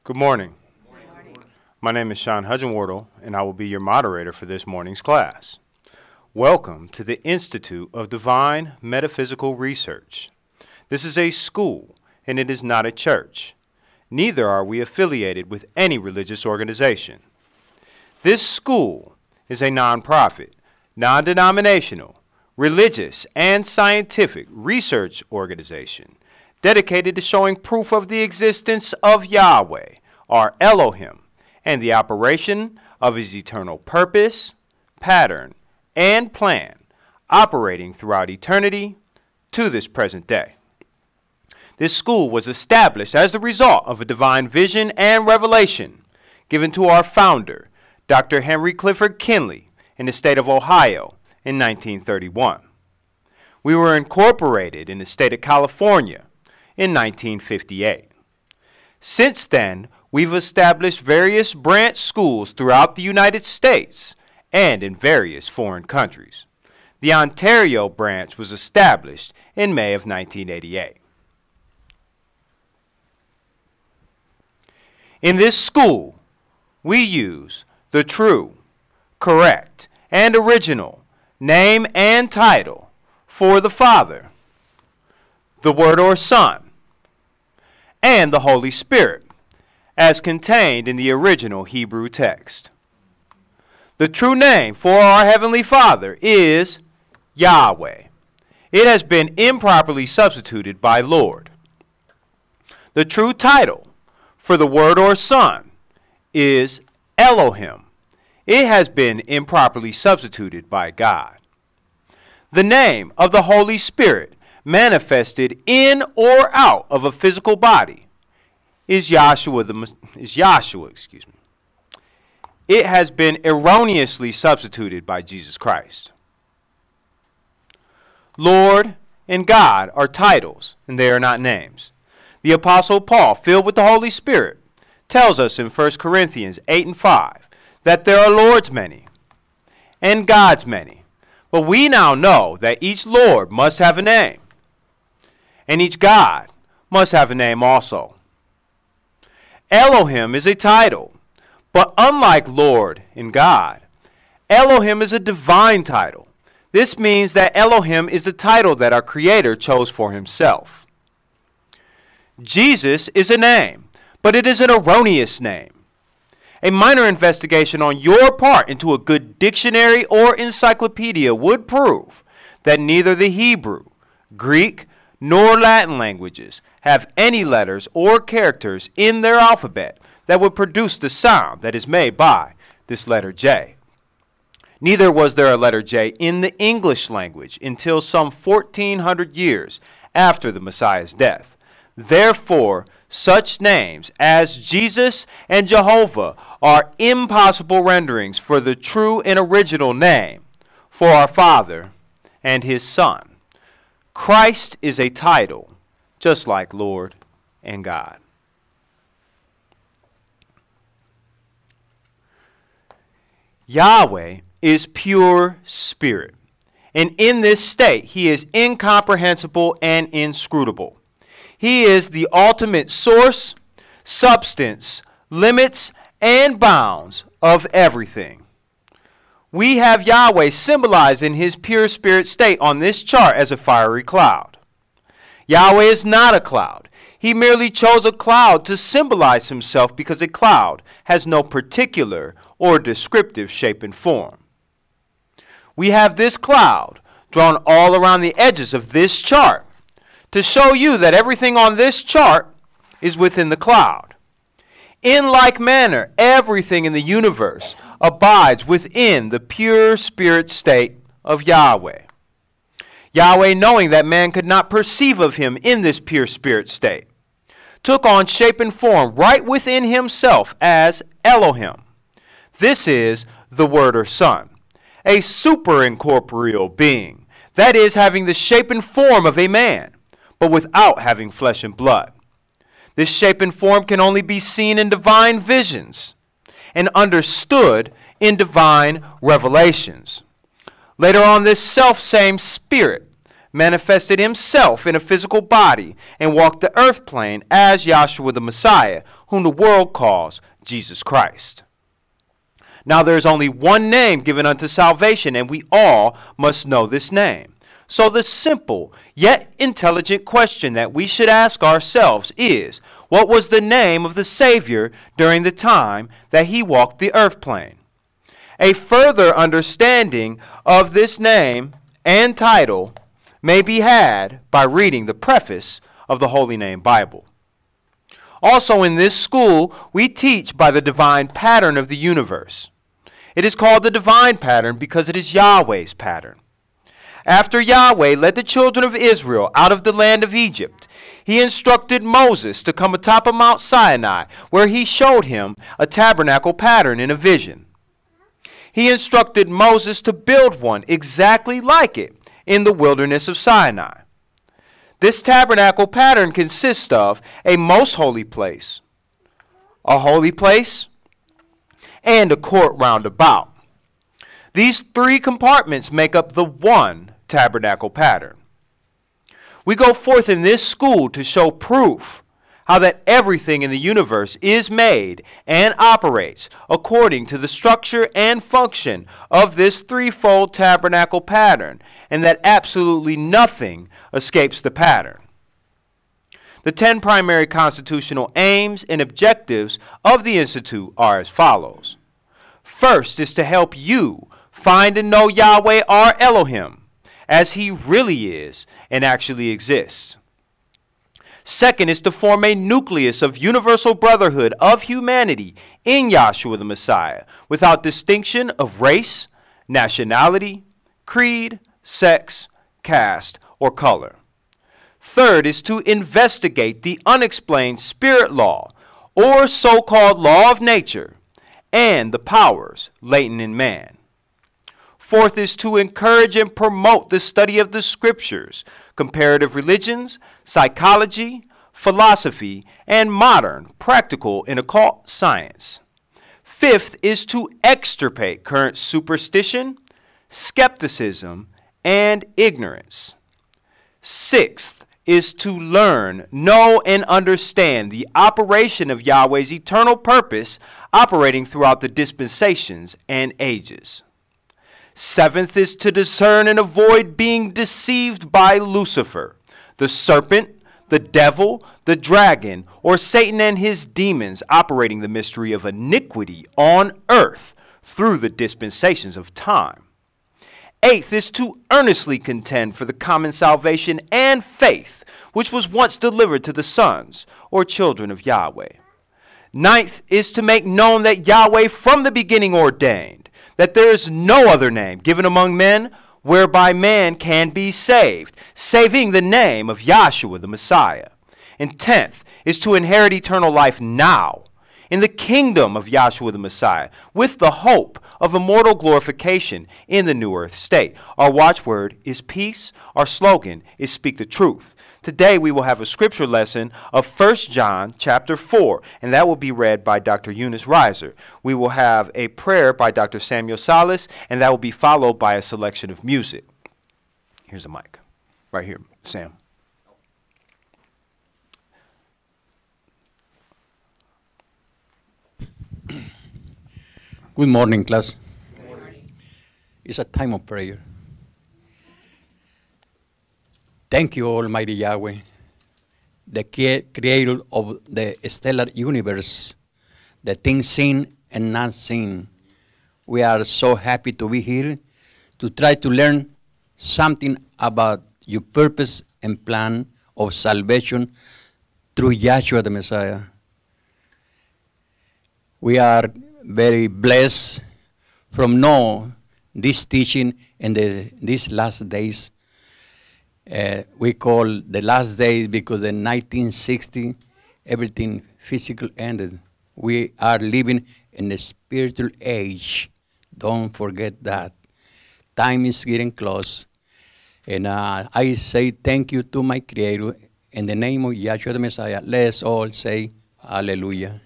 Good morning. My name is Sean Hudgenwardle, and I will be your moderator for this morning's class. Welcome to the Institute of Divine Metaphysical Research. This is a school, and it is not a church. Neither are we affiliated with any religious organization. This school is a nonprofit, non-denominational, religious, and scientific research organization dedicated to showing proof of the existence of Yahweh, our Elohim, and the operation of his eternal purpose, pattern, and plan, operating throughout eternity to this present day. This school was established as the result of a divine vision and revelation given to our founder, Dr. Henry Clifford Kinley, in the state of Ohio in 1931. We were incorporated in the state of California in 1958. Since then, we've established various branch schools throughout the United States and in various foreign countries. The Ontario branch was established in May of 1988. In this school, we use the true, correct, and original name and title for the Father, the Word or Son, and the Holy Spirit, as contained in the original Hebrew text. The true name for our Heavenly Father is Yahweh. It has been improperly substituted by Lord. The true title for the Word or Son is Elohim. It has been improperly substituted by God. The name of the Holy Spirit manifested in or out of a physical body is Yahshua. It has been erroneously substituted by Jesus Christ. Lord and God are titles, and they are not names. The Apostle Paul, filled with the Holy Spirit, tells us in 1 Corinthians 8:5 that there are Lords many and gods many. But we now know that each Lord must have a name, and each God must have a name also. Elohim is a title, but unlike Lord and God, Elohim is a divine title. This means that Elohim is the title that our Creator chose for himself. Jesus is a name, but it is an erroneous name. A minor investigation on your part into a good dictionary or encyclopedia would prove that neither the Hebrew, Greek, nor Latin languages have any letters or characters in their alphabet that would produce the sound that is made by this letter J. Neither was there a letter J in the English language until some 1400 years after the Messiah's death. Therefore, such names as Jesus and Jehovah are impossible renderings for the true and original name for our Father and his Son. Christ is a title, just like Lord and God. Yahweh is pure spirit, and in this state he is incomprehensible and inscrutable. He is the ultimate source, substance, limits, and bounds of everything. We have Yahweh symbolized in his pure spirit state on this chart as a fiery cloud. Yahweh is not a cloud. He merely chose a cloud to symbolize himself because a cloud has no particular or descriptive shape and form. We have this cloud drawn all around the edges of this chart to show you that everything on this chart is within the cloud. In like manner, everything in the universe abides within the pure spirit state of Yahweh. Yahweh, knowing that man could not perceive of him in this pure spirit state, took on shape and form right within himself as Elohim. This is the Word or Son, a superincorporeal being, that is, having the shape and form of a man, but without having flesh and blood. This shape and form can only be seen in divine visions and understood in divine revelations. Later on, this self-same spirit manifested himself in a physical body and walked the earth plane as Yahshua the Messiah, whom the world calls Jesus Christ. Now there is only one name given unto salvation, and we all must know this name. So the simple yet intelligent question that we should ask ourselves is, what was the name of the Savior during the time that he walked the earth plane? A further understanding of this name and title may be had by reading the preface of the Holy Name Bible. Also in this school, we teach by the divine pattern of the universe. It is called the divine pattern because it is Yahweh's pattern. After Yahweh led the children of Israel out of the land of Egypt, he instructed Moses to come atop of Mount Sinai, where he showed him a tabernacle pattern in a vision. He instructed Moses to build one exactly like it in the wilderness of Sinai. This tabernacle pattern consists of a most holy place, a holy place, and a court round about. These three compartments make up the one tabernacle pattern. We go forth in this school to show proof how that everything in the universe is made and operates according to the structure and function of this threefold tabernacle pattern, and that absolutely nothing escapes the pattern. The 10 primary constitutional aims and objectives of the Institute are as follows. First is to help you find and know Yahweh our Elohim, as he really is and actually exists. Second is to form a nucleus of universal brotherhood of humanity in Yahshua the Messiah, without distinction of race, nationality, creed, sex, caste, or color. Third is to investigate the unexplained spirit law, or so-called law of nature, and the powers latent in man. Fourth is to encourage and promote the study of the scriptures, comparative religions, psychology, philosophy, and modern, practical, and occult science. Fifth is to extirpate current superstition, skepticism, and ignorance. Sixth is to learn, know, and understand the operation of Yahweh's eternal purpose operating throughout the dispensations and ages. Seventh is to discern and avoid being deceived by Lucifer, the serpent, the devil, the dragon, or Satan and his demons operating the mystery of iniquity on earth through the dispensations of time. Eighth is to earnestly contend for the common salvation and faith which was once delivered to the sons or children of Yahweh. Ninth is to make known that Yahweh from the beginning ordained that there is no other name given among men whereby man can be saved, saving the name of Yahshua the Messiah. And 10th is to inherit eternal life now in the kingdom of Yahshua the Messiah, with the hope of immortal glorification in the new earth state. Our watchword is peace. Our slogan is speak the truth. Today we will have a scripture lesson of 1 John chapter 4, and that will be read by Dr. Eunice Reiser. We will have a prayer by Dr. Samuel Salas, and that will be followed by a selection of music. Here's the mic. Right here, Sam. Good morning, class. Good morning. It's a time of prayer. Thank you, Almighty Yahweh, the creator of the stellar universe, the things seen and not seen. We are so happy to be here to try to learn something about your purpose and plan of salvation through Yahshua the Messiah. We are very blessed from know this teaching in these last days. We call the last days because in 1960, everything physical ended. We are living in a spiritual age. Don't forget that. Time is getting close. And I say thank you to my Creator. In the name of Yahshua the Messiah, let's all say hallelujah.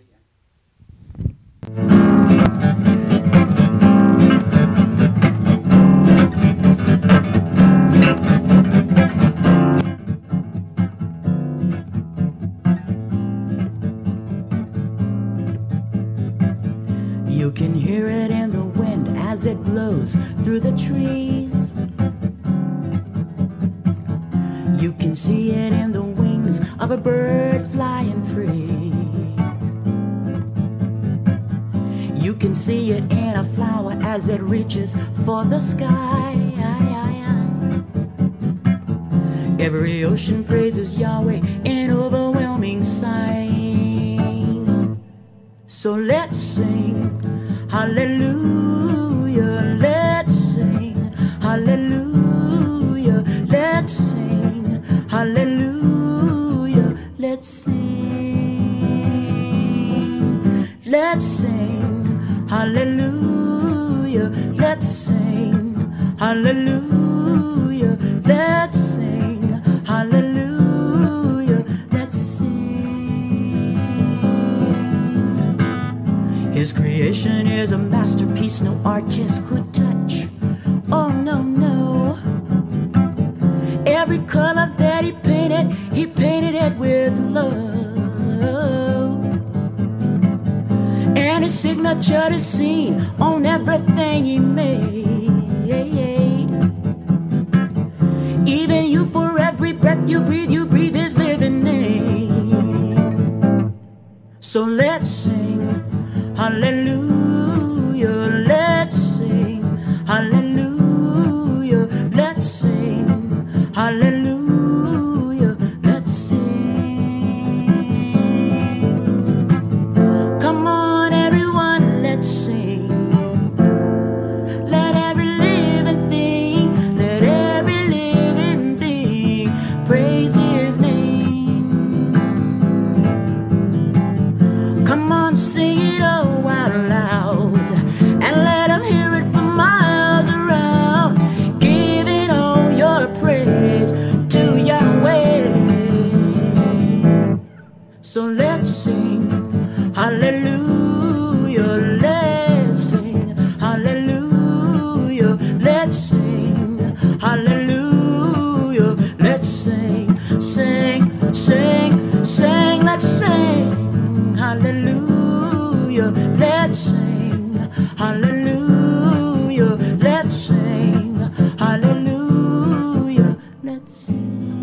can hear it in the wind as it blows through the trees. You can see it in the wings of a bird flying free. You can see it in a flower as it reaches for the sky. Every ocean praises Yahweh in overwhelming sighs. So let's sing hallelujah, let's sing hallelujah, let's sing hallelujah, let's sing, let's sing hallelujah, let's sing hallelujah, let's sing hallelujah, let's sing. His creation is a masterpiece no artist could touch. Oh no, no. Every color that he painted it with love. And his signature is seen on everything he made. Even you, for every breath you breathe his living name. So let's sing hallelujah, let's sing hallelujah, let's sing hallelujah, let's sing. Come on everyone, let's sing. Let every living thing, let every living thing praise his name. Come on, sing it all out loud and let him hear it for miles around. Giving all your praise to Yahweh. So let's sing hallelujah, let's sing hallelujah, let's sing hallelujah, let's sing, sing, sing, sing, let's sing hallelujah, let's sing hallelujah, let's sing hallelujah, let's sing.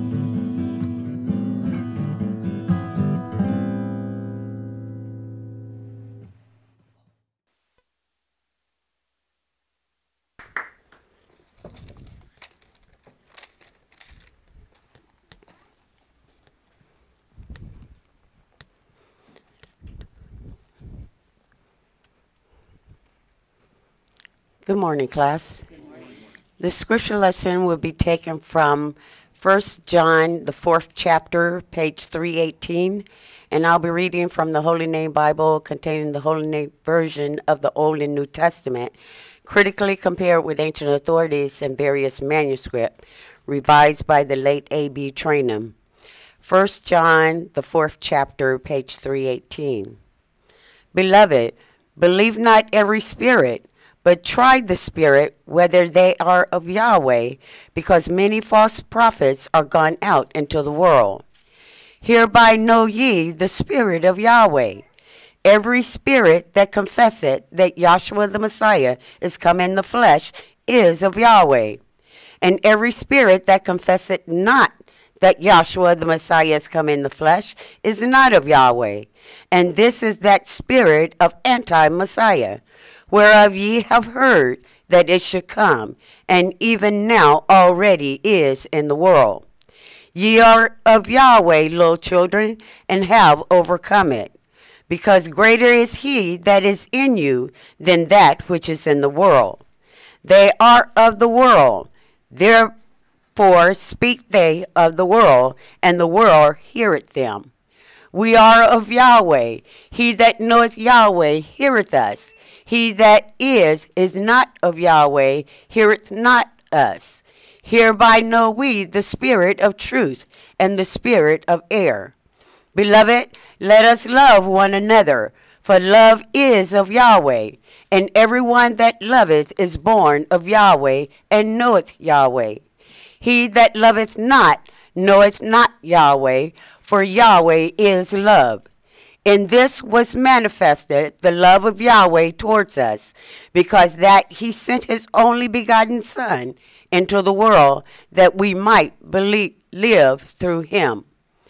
Good morning, class. The scripture lesson will be taken from 1 John, the 4th chapter, page 318, and I'll be reading from the Holy Name Bible containing the Holy Name version of the Old and New Testament, critically compared with ancient authorities and various manuscripts, revised by the late A.B. Trainum. 1 John, the 4th chapter, page 318. Beloved, believe not every spirit, but try the spirit whether they are of Yahweh, because many false prophets are gone out into the world. Hereby know ye the spirit of Yahweh. Every spirit that confesseth that Yahshua the Messiah is come in the flesh is of Yahweh. And every spirit that confesseth not that Yahshua the Messiah is come in the flesh is not of Yahweh. And this is that spirit of anti-Messiah, whereof ye have heard that it should come, and even now already is in the world. Ye are of Yahweh, little children, and have overcome it, because greater is he that is in you than that which is in the world. They are of the world, therefore speak they of the world, and the world heareth them. We are of Yahweh. He that knoweth Yahweh heareth us. He that is not of Yahweh, heareth not us. Hereby know we the spirit of truth and the spirit of error. Beloved, let us love one another, for love is of Yahweh, and every one that loveth is born of Yahweh, and knoweth Yahweh. He that loveth not knoweth not Yahweh, for Yahweh is love. In this was manifested the love of Yahweh towards us, because that he sent his only begotten Son into the world, that we might live through him.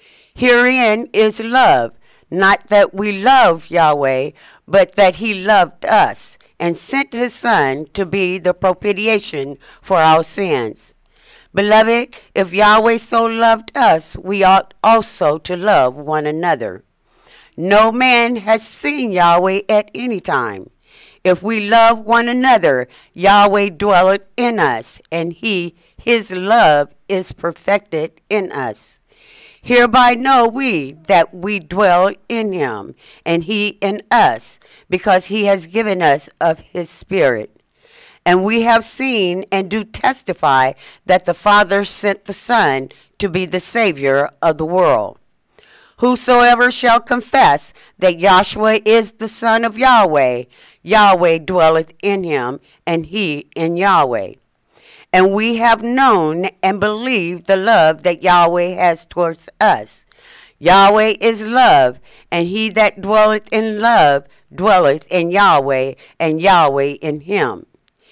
Herein is love, not that we love Yahweh, but that he loved us, and sent his Son to be the propitiation for our sins. Beloved, if Yahweh so loved us, we ought also to love one another. No man has seen Yahweh at any time. If we love one another, Yahweh dwelleth in us, and his love is perfected in us. Hereby know we that we dwell in him, and he in us, because he has given us of his Spirit. And we have seen and do testify that the Father sent the Son to be the Savior of the world. Whosoever shall confess that Yahshua is the Son of Yahweh, Yahweh dwelleth in him, and he in Yahweh. And we have known and believed the love that Yahweh has towards us. Yahweh is love, and he that dwelleth in love dwelleth in Yahweh, and Yahweh in him.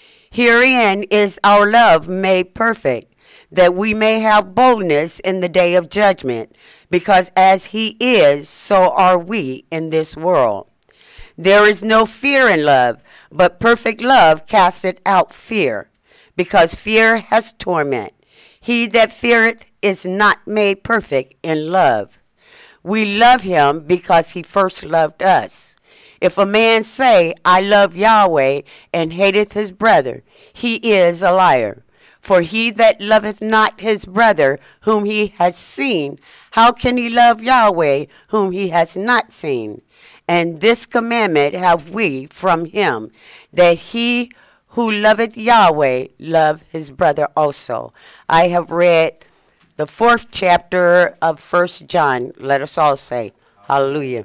Herein is our love made perfect, that we may have boldness in the day of judgment, because as he is, so are we in this world. There is no fear in love, but perfect love casteth out fear, because fear has torment. He that feareth is not made perfect in love. We love him because he first loved us. If a man say, I love Yahweh, and hateth his brother, he is a liar. For he that loveth not his brother whom he has seen, how can he love Yahweh whom he has not seen? And this commandment have we from him, that he who loveth Yahweh love his brother also. I have read the 4th chapter of 1 John. Let us all say, hallelujah.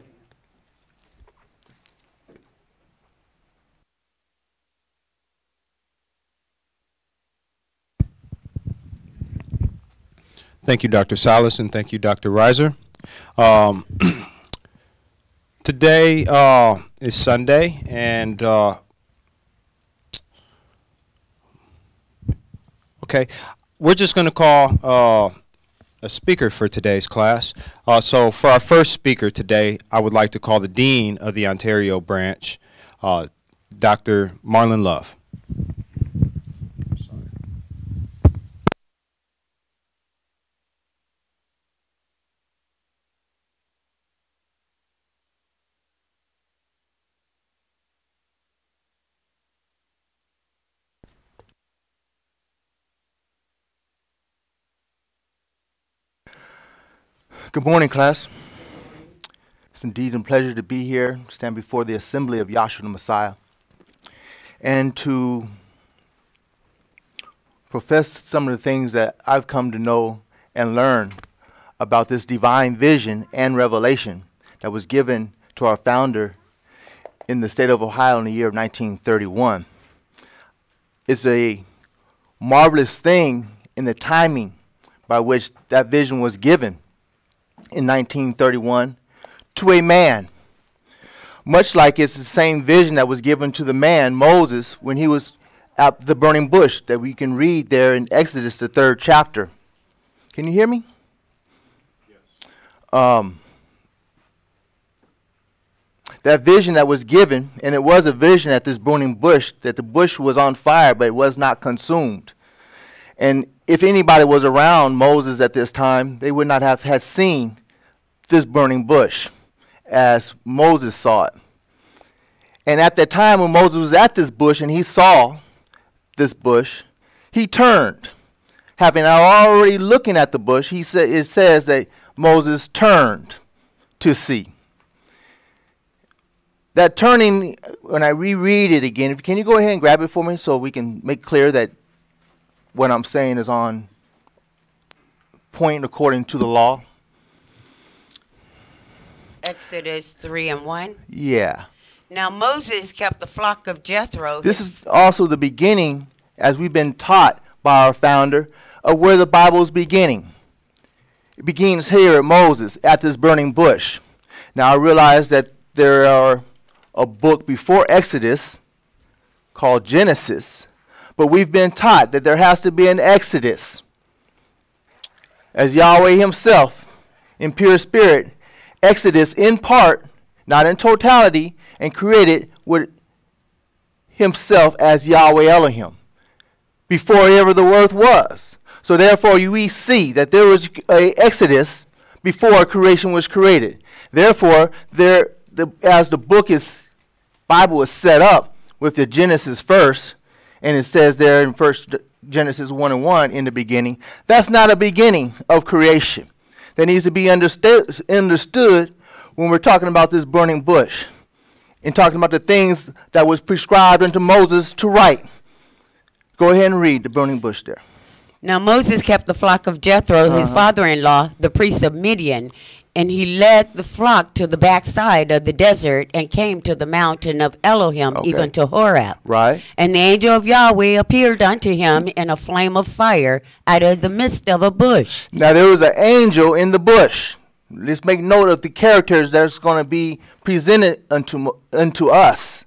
Thank you, Dr. Salas, and thank you, Dr. Reiser. Today is Sunday, and okay, we're just going to call a speaker for today's class. So for our first speaker today, I would like to call the Dean of the Ontario branch, Dr. Marlon Love. Good morning, class. It's indeed a pleasure to be here, stand before the assembly of Yahshua the Messiah, and to profess some of the things that I've come to know and learn about this divine vision and revelation that was given to our founder in the state of Ohio in the year of 1931. It's a marvelous thing in the timing by which that vision was given in 1931 to a man, much like it's the same vision that was given to the man Moses when he was at the burning bush that we can read there in Exodus, the 3rd chapter. Can you hear me? Yes. That vision that was given, and it was a vision at this burning bush, that the bush was on fire but it was not consumed. And if anybody was around Moses at this time, they would not have had seen this burning bush as Moses saw it. And at that time when Moses was at this bush and he saw this bush, he turned. Having already looking at the bush, it says that Moses turned to see. That turning, when I reread it again, can you go ahead and grab it for me so we can make clear that what I'm saying is on point according to the law? Exodus 3:1. Yeah. Now Moses kept the flock of Jethro. This is also the beginning, as we've been taught by our founder, of where the Bible is beginning. It begins here at Moses, at this burning bush. Now I realize that there are a book before Exodus called Genesis, but we've been taught that there has to be an Exodus. As Yahweh himself, in pure spirit, Exodus in part, not in totality, and created with himself as Yahweh Elohim before ever the earth was. So therefore we see that there was a Exodus before creation was created. Therefore, as the Bible is set up with the Genesis first, and it says there in first Genesis 1:1 in the beginning, that's not a beginning of creation. That needs to be understood when we're talking about this burning bush and talking about the things that was prescribed unto Moses to write. Go ahead and read the burning bush there. Now Moses kept the flock of Jethro, his father-in-law, the priest of Midian, and he led the flock to the backside of the desert and came to the mountain of Elohim, even to Horeb. Right. And the angel of Yahweh appeared unto him in a flame of fire out of the midst of a bush. Now there was an angel in the bush. Let's make note of the characters that's going to be presented unto us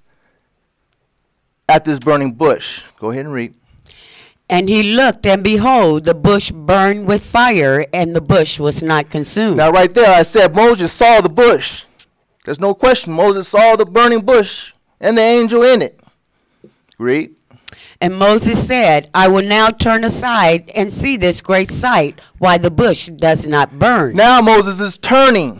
at this burning bush. Go ahead and read. And he looked, and behold, the bush burned with fire, and the bush was not consumed. Now right there I said Moses saw the bush. There's no question. Moses saw the burning bush and the angel in it. Read. And Moses said, I will now turn aside and see this great sight, why the bush does not burn. Now Moses is turning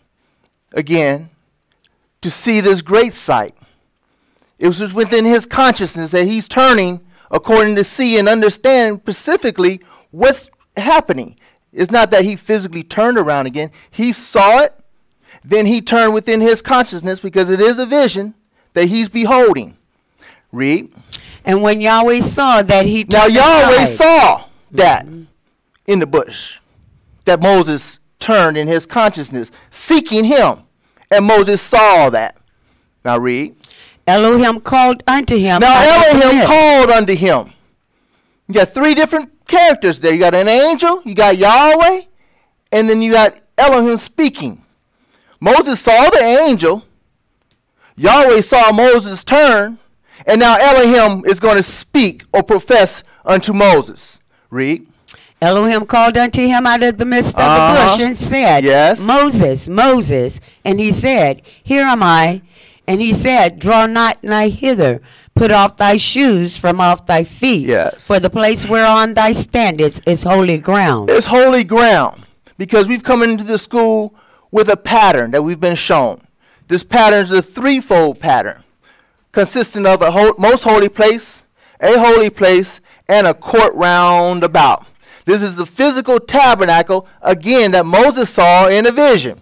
again to see this great sight. It was just within his consciousness that he's turning according to see and understand specifically what's happening. It's not that he physically turned around again. He saw it, then he turned within his consciousness because it is a vision that he's beholding. Read. And when Yahweh saw that he Now turned Yahweh aside, saw that in the bush, that Moses turned in his consciousness, seeking him. And Moses saw that. Now read. Elohim called unto him. Now out of the Elohim mist. called unto him. You got three different characters there. You got an angel, you got Yahweh, and then you got Elohim speaking. Moses saw the angel. Yahweh saw Moses turn. And now Elohim is going to speak or profess unto Moses. Read. Elohim called unto him out of the midst of the bush and said, Yes. Moses, Moses. And he said, Here am I. And he said, Draw not nigh hither. Put off thy shoes from off thy feet. Yes. For the place whereon thou standest is holy ground. It's holy ground because we've come into the school with a pattern that we've been shown. This pattern is a threefold pattern consisting of a most holy place, a holy place, and a court round about. This is the physical tabernacle, again, that Moses saw in a vision.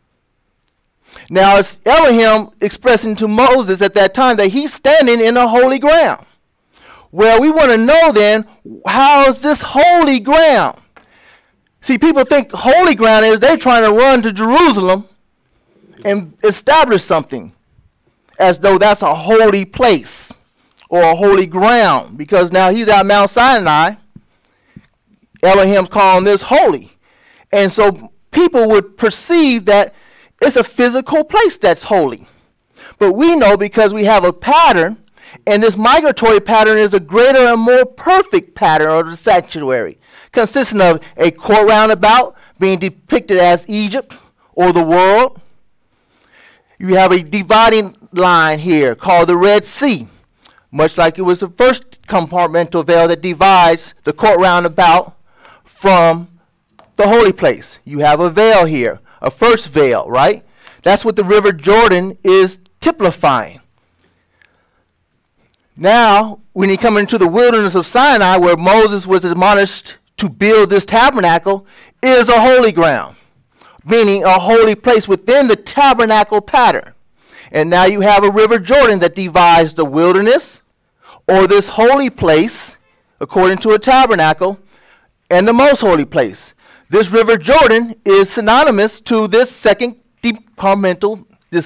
Now, it's Elohim expressing to Moses at that time that he's standing in a holy ground. Well, we want to know then, how is this holy ground? See, people think holy ground is they're trying to run to Jerusalem and establish something as though that's a holy place or a holy ground, because now he's at Mount Sinai. Elohim's calling this holy. And so people would perceive that it's a physical place that's holy. But we know because we have a pattern, and this migratory pattern is a greater and more perfect pattern of the sanctuary, consisting of a court roundabout being depicted as Egypt or the world. You have a dividing line here called the Red Sea, much like it was the first compartmental veil that divides the court roundabout from the holy place. You have a veil here, a first veil, right? That's what the river Jordan is typifying. Now, when you come into the wilderness of Sinai, where Moses was admonished to build this tabernacle, is a holy ground, meaning a holy place within the tabernacle pattern. And now you have a river Jordan that divides the wilderness, or this holy place, according to a tabernacle, and the most holy place. This river Jordan is synonymous to this second departmental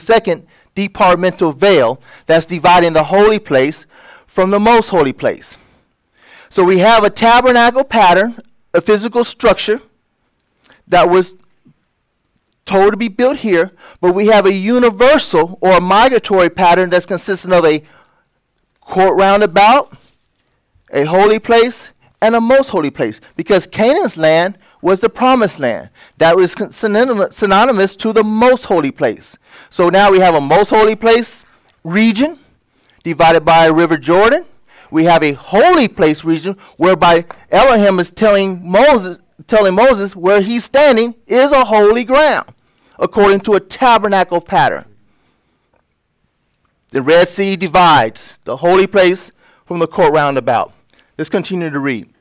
veil that's dividing the holy place from the most holy place. So we have a tabernacle pattern, a physical structure that was told to be built here, but we have a universal or a migratory pattern that's consistent of a court roundabout, a holy place, and a most holy place, because Canaan's land was the promised land. That was synonymous to the most holy place. So now we have a most holy place region divided by a river Jordan. We have a holy place region whereby Elohim is telling Moses where he's standing is a holy ground, according to a tabernacle pattern. The Red Sea divides the holy place from the court roundabout. Let's continue to read.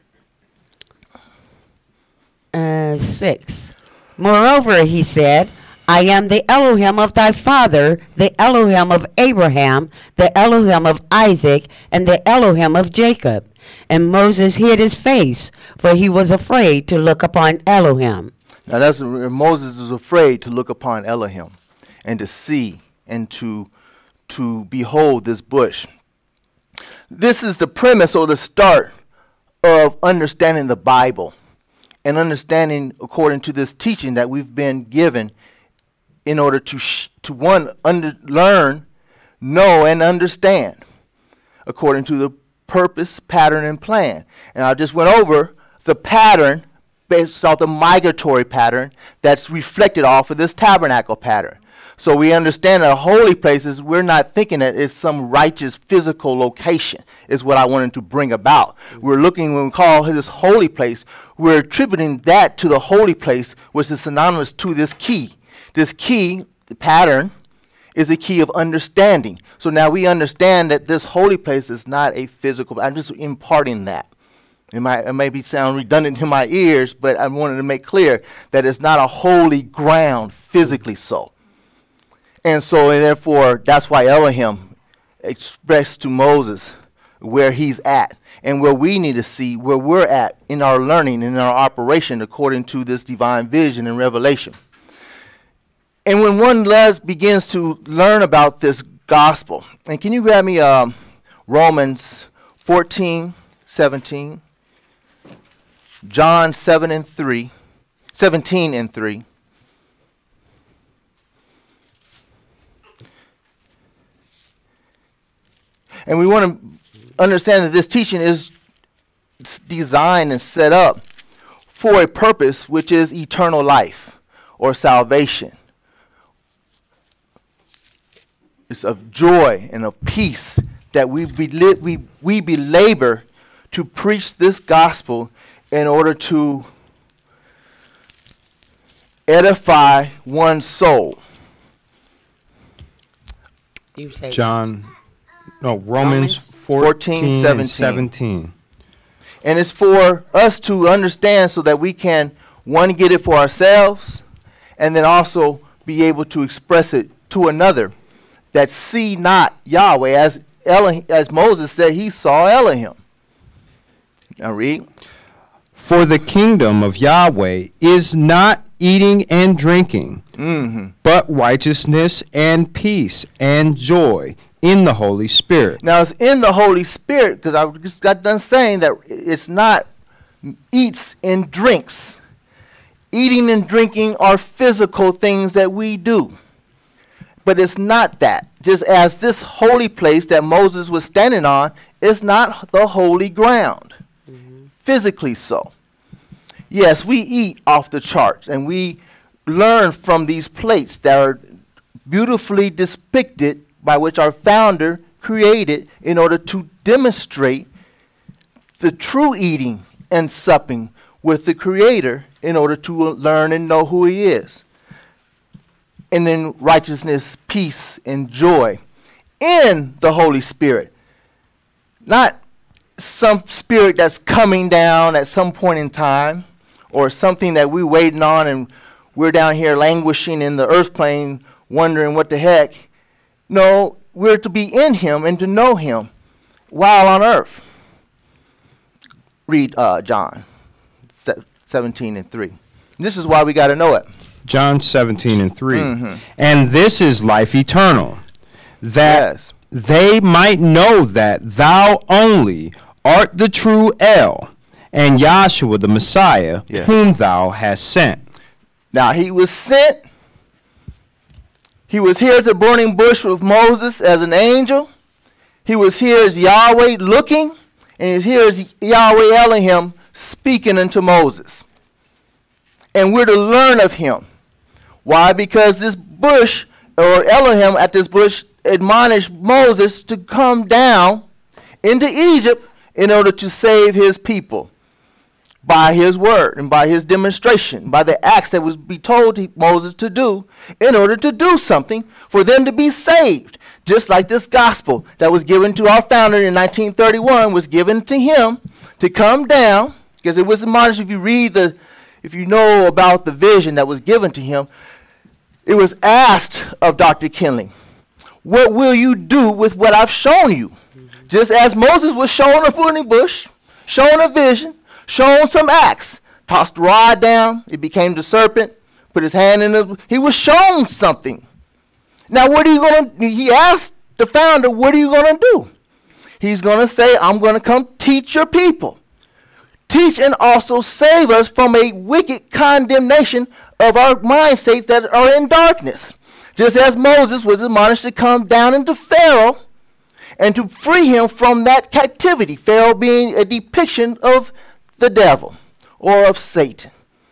6. Moreover, he said, I am the Elohim of thy father, the Elohim of Abraham, the Elohim of Isaac, and the Elohim of Jacob. And Moses hid his face, for he was afraid to look upon Elohim. Now that's where Moses is afraid to look upon Elohim and to see and to behold this bush. This is the premise or the start of understanding the Bible and understanding according to this teaching that we've been given in order to learn, know, and understand according to the purpose, pattern, and plan. And I just went over the pattern based off the migratory pattern that's reflected off of this tabernacle pattern. So we understand that holy places, we're not thinking that it's some righteous physical location is what I wanted to bring about. We're looking, when we call this holy place, we're attributing that to the holy place, which is synonymous to this key. This key, the pattern, is a key of understanding. So now we understand that this holy place is not a physical. I'm just imparting that. It may sound redundant in my ears, but I wanted to make clear that it's not a holy ground physically so. And so, and therefore, that's why Elohim expressed to Moses where he's at and where we need to see where we're at in our learning, in our operation, according to this divine vision and revelation. And when one begins to learn about this gospel, and can you grab me Romans 14:17, John 17 and 3. And we want to understand that this teaching is designed and set up for a purpose, which is eternal life or salvation. It's of joy and of peace that we belabor to preach this gospel in order to edify one's soul. You say Romans 14, 17. And it's for us to understand so that we can, one, get it for ourselves, and then also be able to express it to another that see not Yahweh. As Moses said, he saw Elohim. Now read. For the kingdom of Yahweh is not eating and drinking, but righteousness and peace and joy in the Holy Spirit. Now it's in the Holy Spirit, because I just got done saying that it's not eats and drinks. Eating and drinking are physical things that we do. But it's not that. Just as this holy place that Moses was standing on is not the holy ground. Physically so. Yes, we eat off the charts, and we learn from these plates that are beautifully depicted by which our founder created in order to demonstrate the true eating and supping with the Creator in order to learn and know who He is. And then righteousness, peace, and joy in the Holy Spirit. Not some spirit that's coming down at some point in time, or something that we're waiting on and we're down here languishing in the earth plane wondering what the heck. No, we're to be in Him and to know Him while on earth. Read John 17 and 3. This is why we got to know it. John 17 and 3. And this is life eternal, that they might know that thou only art the true El, and Yahshua the Messiah, whom thou hast sent. Now He was sent He was here at the burning bush with Moses as an angel. He was here as Yahweh looking, and he's here as Yahweh Elohim speaking unto Moses. And we're to learn of him. Why? Because this bush, or Elohim at this bush, admonished Moses to come down into Egypt in order to save his people by his word and by his demonstration, by the acts that was be told Moses to do in order to do something for them to be saved. Just like this gospel that was given to our founder in 1931 was given to him to come down, because it was admonished. If you know about the vision that was given to him, it was asked of Dr. Kinley, what will you do with what I've shown you? Just as Moses was shown a burning bush, shown a vision, shown some acts, tossed the rod down, it became the serpent, put his hand in it, he was shown something. Now what are you going to, he asked the founder, what are you going to do? He's going to say, I'm going to come teach your people. Teach and also save us from a wicked condemnation of our mind states that are in darkness. Just as Moses was admonished to come down into Pharaoh and to free him from that captivity. Pharaoh being a depiction of the devil or of Satan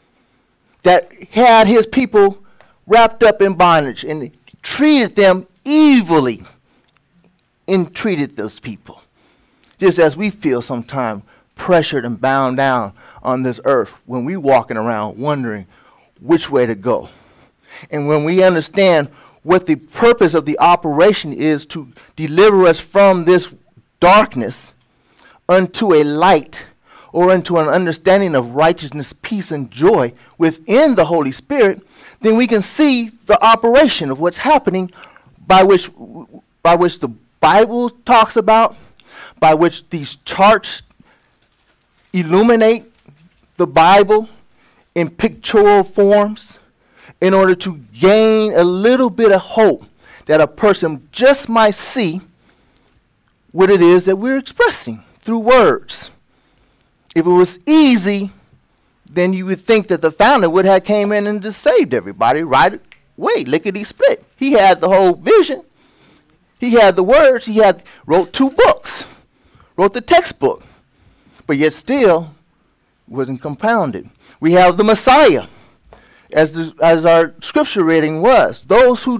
that had his people wrapped up in bondage and treated them evilly and treated those people. Just as we feel sometimes pressured and bound down on this earth when we walking around wondering which way to go. And when we understand what the purpose of the operation is to deliver us from this darkness unto a light or into an understanding of righteousness, peace, and joy within the Holy Spirit, then we can see the operation of what's happening by which the Bible talks about, by which these charts illuminate the Bible in pictorial forms in order to gain a little bit of hope that a person just might see what it is that we're expressing through words. If it was easy, then you would think that the founder would have came in and just saved everybody right away, lickety-split. He had the whole vision. He had the words. He wrote 2 books, wrote the textbook, but yet still wasn't compounded. We have the Messiah, as our scripture reading was. Those who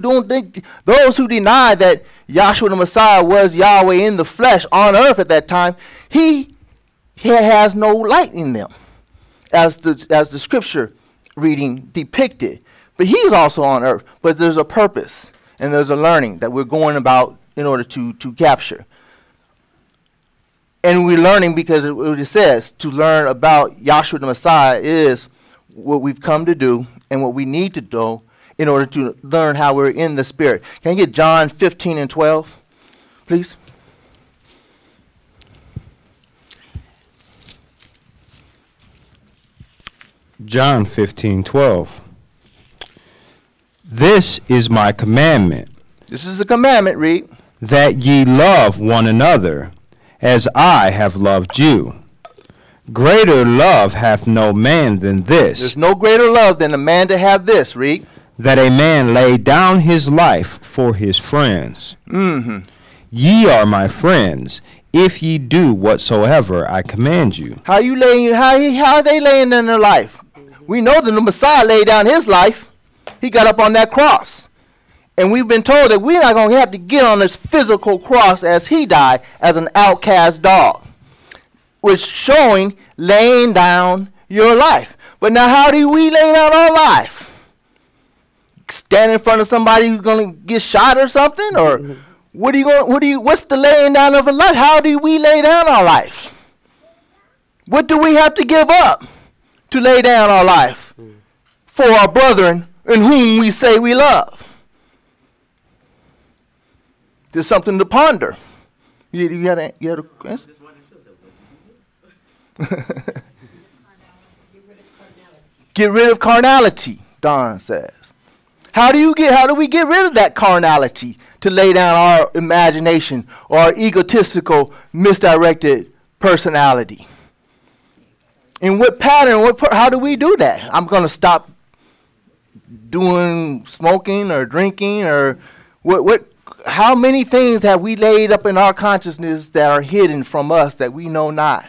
deny that Yahshua the Messiah was Yahweh in the flesh on earth at that time, he has no light in them, as the scripture reading depicted. But he's also on earth. But there's a purpose and there's a learning that we're going about in order to capture. And we're learning because it says to learn about Yahshua the Messiah is what we've come to do and what we need to do in order to learn how we're in the Spirit. Can I get John 15 and 12, please? John 15:12. This is my commandment. This is the commandment, read. That ye love one another, as I have loved you. Greater love hath no man than this. There's no greater love than a man to have this, read. That a man lay down his life for his friends. Mm-hmm. Ye are my friends, if ye do whatsoever I command you. How are they laying down their life? We know that the Messiah laid down his life. He got up on that cross. And we've been told that we're not going to have to get on this physical cross as he died as an outcast dog. Which showing laying down your life. But now how do we lay down our life? Stand in front of somebody who's going to get shot or something? Or what's the laying down of a life? How do we lay down our life? What do we have to give up to lay down our life for our brethren in whom we say we love? There's something to ponder. You had a question? Get rid of carnality, Don says. How do we get rid of that carnality to lay down our imagination or our egotistical, misdirected personality? In what pattern, how do we do that? I'm going to stop doing smoking or drinking or what how many things have we laid up in our consciousness that are hidden from us that we know not?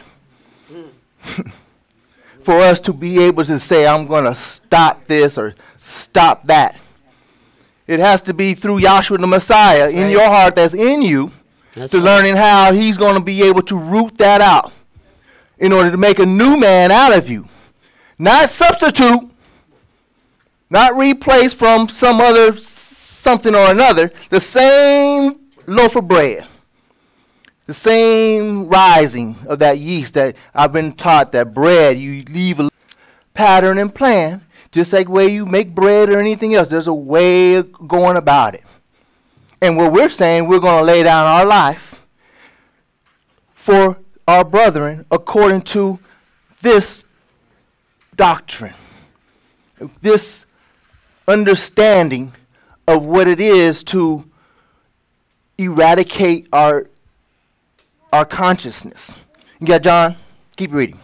For us to be able to say, I'm going to stop this or stop that. It has to be through Yahshua the Messiah in your heart that's in you, learning how he's going to be able to root that out in order to make a new man out of you. Not substitute, not replace from some other something or another, the same loaf of bread, the same rising of that yeast that I've been taught that bread, you leave a pattern and plan, just like way you make bread or anything else. There's a way of going about it. And what we're saying, we're going to lay down our life for our brethren according to this doctrine, this understanding of what it is to eradicate our consciousness. You got John? Keep reading.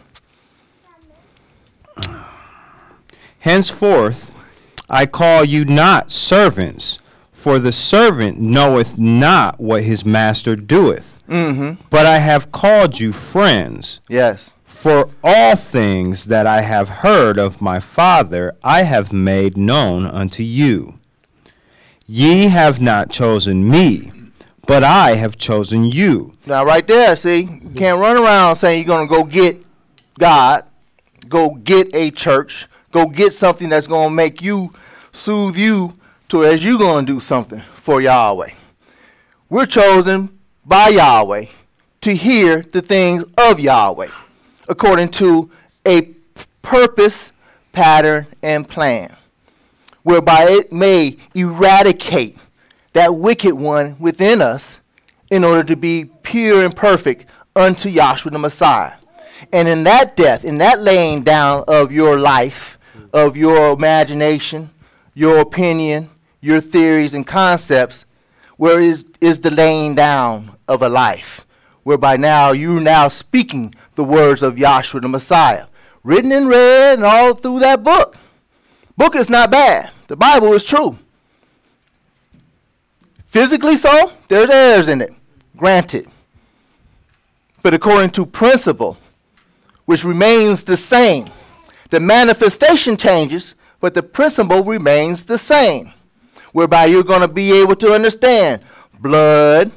Henceforth I call you not servants, for the servant knoweth not what his master doeth. But I have called you friends. Yes. For all things that I have heard of my Father I have made known unto you. Ye have not chosen me, but I have chosen you. Now right there, see, you can't run around saying you're going to go get God, go get a church, go get something that's going to make you, soothe you to as you're going to do something for Yahweh. We're chosen by Yahweh to hear the things of Yahweh according to a purpose, pattern, and plan, whereby it may eradicate that wicked one within us in order to be pure and perfect unto Yahshua the Messiah. And in that death, in that laying down of your life, of your imagination, your opinion, your theories and concepts, where is the laying down of a life, whereby now you're now speaking the words of Yahshua the Messiah, written in red and all through that book. Book is not bad. The Bible is true. Physically so, there's errors in it, granted. But according to principle, which remains the same, the manifestation changes, but the principle remains the same, whereby you're going to be able to understand blood,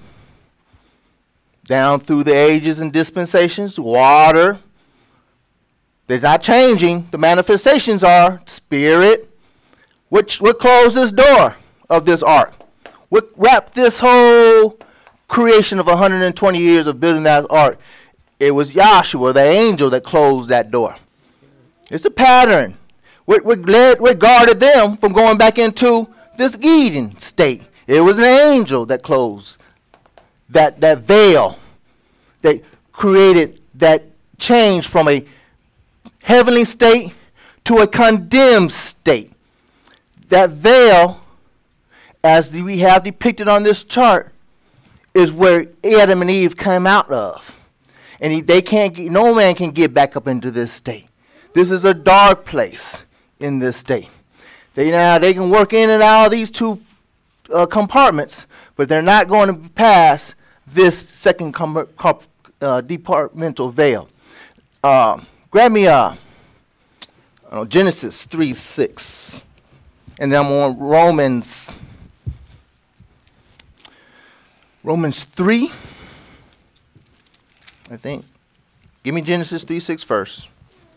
down through the ages and dispensations, water. They're not changing. The manifestations are spirit. What closed this door of this ark? What wrapped this whole creation of 120 years of building that ark? It was Yahshua, the angel, that closed that door. It's a pattern. What guarded them from going back into this Eden state? It was an angel that closed that veil, that created that change from a heavenly state to a condemned state. That veil, as we have depicted on this chart, is where Adam and Eve came out of. And they can't get, no man can get back up into this state. This is a dark place in this state. They can work in and out of these two compartments, but they're not going to pass this second departmental veil. Grab me Genesis 3:6, and then I'm on Romans 3, I think. Give me Genesis 3:6 first.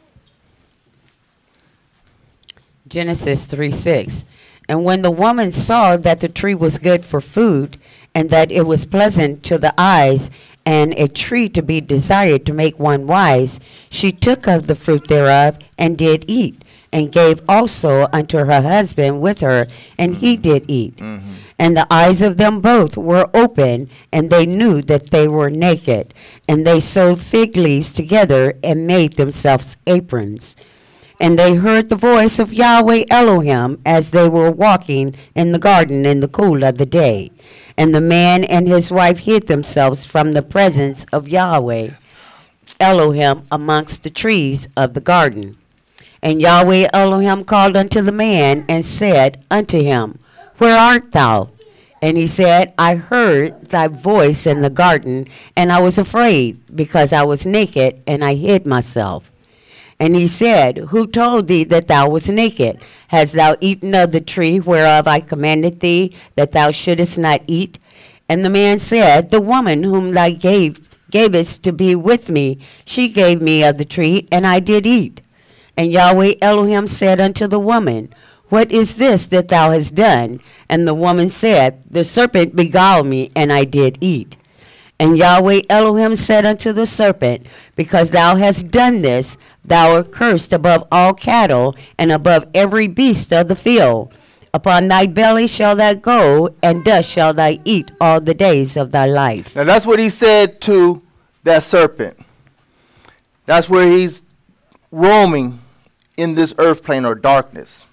Genesis 3:6. And when the woman saw that the tree was good for food, and that it was pleasant to the eyes, and a tree to be desired to make one wise, she took of the fruit thereof, and did eat, and gave also unto her husband with her, and he did eat. And the eyes of them both were open, and they knew that they were naked. And they sewed fig leaves together, and made themselves aprons. And they heard the voice of Yahweh Elohim as they were walking in the garden in the cool of the day. And the man and his wife hid themselves from the presence of Yahweh Elohim amongst the trees of the garden. And Yahweh Elohim called unto the man and said unto him, Where art thou? And he said, I heard thy voice in the garden, and I was afraid, because I was naked, and I hid myself. And he said, Who told thee that thou wast naked? Hast thou eaten of the tree whereof I commanded thee that thou shouldest not eat? And the man said, The woman whom thou gavest to be with me, she gave me of the tree, and I did eat. And Yahweh Elohim said unto the woman, What is this that thou hast done? And the woman said, The serpent beguiled me, and I did eat. And Yahweh Elohim said unto the serpent, Because thou hast done this, thou art cursed above all cattle, and above every beast of the field. Upon thy belly shall thou go, and dust shall thou eat all the days of thy life. Now that's what he said to that serpent. That's where he's roaming in this earth plane or darkness.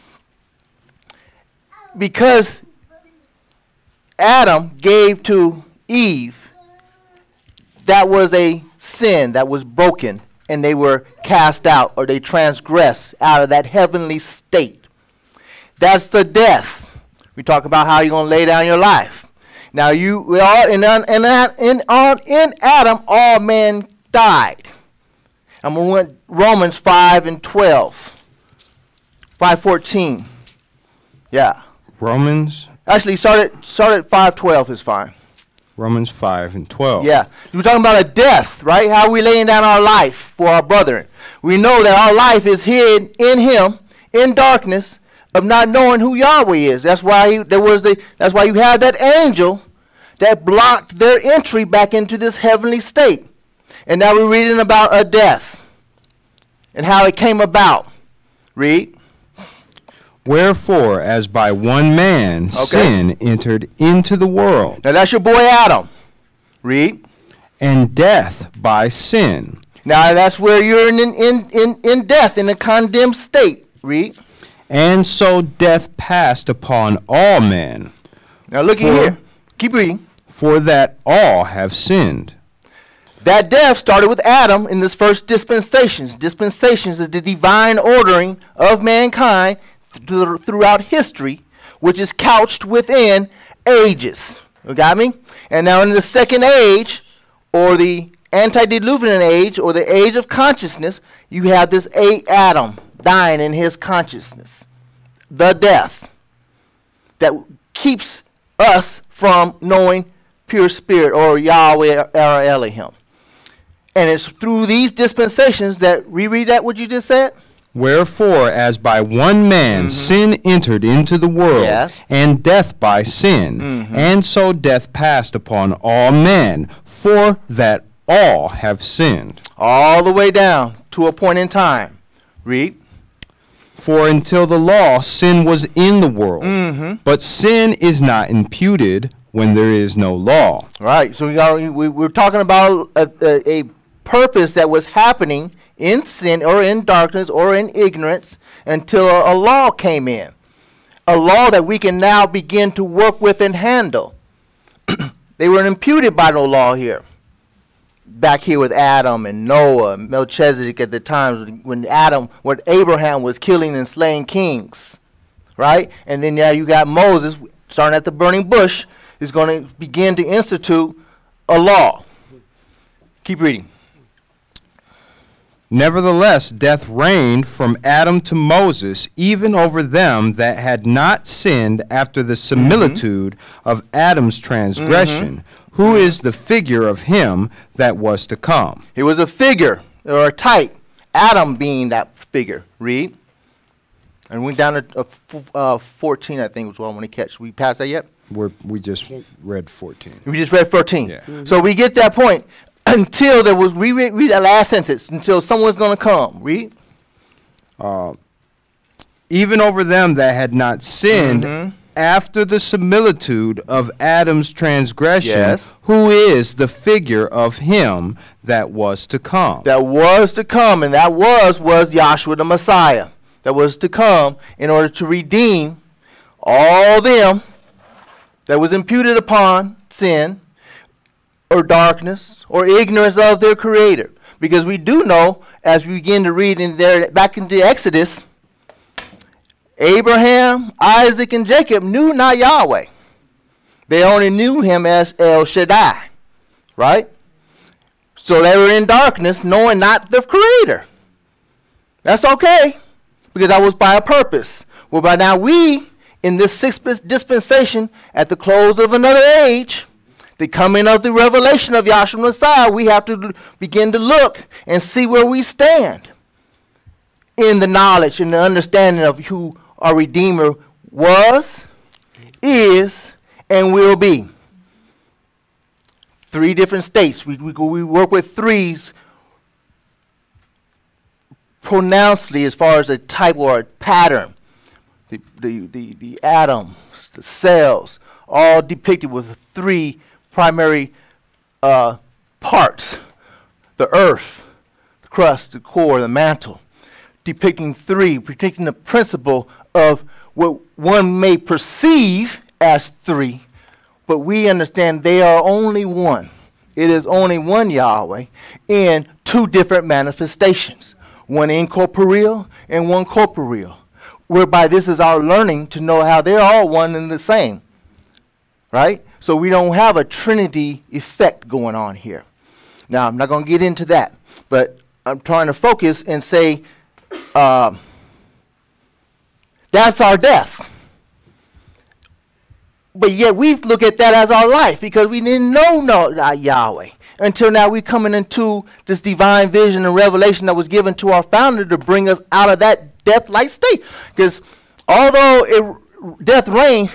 Because Adam gave to Eve, that was a sin that was broken, and they were cast out, or they transgressed out of that heavenly state. That's the death. We talk about how you're going to lay down your life. Now we all in Adam, all men died. I'm going to Romans 5:12. 5:14. Yeah. Romans Actually, start at 5:12 is fine. Romans 5:12. Yeah. We're talking about a death, right? How are we laying down our life for our brethren? We know that our life is hid in him, in darkness, of not knowing who Yahweh is. That's why that's why you have that angel that blocked their entry back into this heavenly state. And now we're reading about a death and how it came about. Read. Wherefore, as by one man sin entered into the world, Now that's your boy Adam. Read. and death by sin. Now that's where you're in death, in a condemned state. Read. And so death passed upon all men, Now look at here. Keep reading. for that all have sinned. That death started with Adam in this first dispensations. Dispensations is the divine ordering of mankind throughout history, which is couched within ages. You got me? And now in the second age, or the antediluvian age, or the age of consciousness, you have this Adam dying in his consciousness. The death that keeps us from knowing pure spirit, or Yahweh or Elohim. And it's through these dispensations that, reread that what you just said? Wherefore, as by one man sin entered into the world, Yes. and death by sin, and so death passed upon all men, for that all have sinned. All the way down to a point in time. Read. For until the law, sin was in the world, but sin is not imputed when there is no law. Right. So we're talking about a purpose that was happening in sin or in darkness or in ignorance until a law came in. A law that we can now begin to work with and handle. They weren't imputed by no law here. Back here with Adam and Noah and Melchizedek at the times when Abraham was killing and slaying kings. Right? And then now you got Moses starting at the burning bush is going to begin to institute a law. Keep reading. Nevertheless, death reigned from Adam to Moses, even over them that had not sinned after the similitude of Adam's transgression, who is the figure of him that was to come. It was a figure or a type. Adam being that figure. Read. And went down to 14, I think was what I want to catch. We passed that yet? We just read 14. We just read 14. Yeah. So we get that point. Until there was, read that last sentence. Until someone's going to come. Read. Even over them that had not sinned after the similitude of Adam's transgression, Yes. who is the figure of him that was to come. That was to come, and that was Yahshua the Messiah. That was to come in order to redeem all them that was imputed upon sin, or darkness, or ignorance of their Creator. Because we do know, as we begin to read in there, back into Exodus, Abraham, Isaac, and Jacob knew not Yahweh. They only knew him as El Shaddai, right? So they were in darkness, knowing not the Creator. That's okay, because that was by a purpose. Well, by now we, in this sixth dispensation, at the close of another age, the coming of the revelation of Yahshua Messiah, we have to begin to look and see where we stand in the knowledge and the understanding of who our Redeemer was, is, and will be. 3 different states. We work with threes pronouncedly as far as a type or a pattern. The atoms, the cells, all depicted with 3 primary parts. The earth, the crust, the core, the mantle. Depicting the principle of what one may perceive as 3, but we understand they are only one. It is only one Yahweh in 2 different manifestations, one incorporeal and one corporeal, whereby this is our learning to know how they're all one and the same, right? So we don't have a Trinity effect going on here. Now, I'm not going to get into that, but I'm trying to focus and say that's our death. But yet we look at that as our life because we didn't know Yahweh until now. We're coming into this divine vision and revelation that was given to our founder to bring us out of that death-like state. Because although death reigned,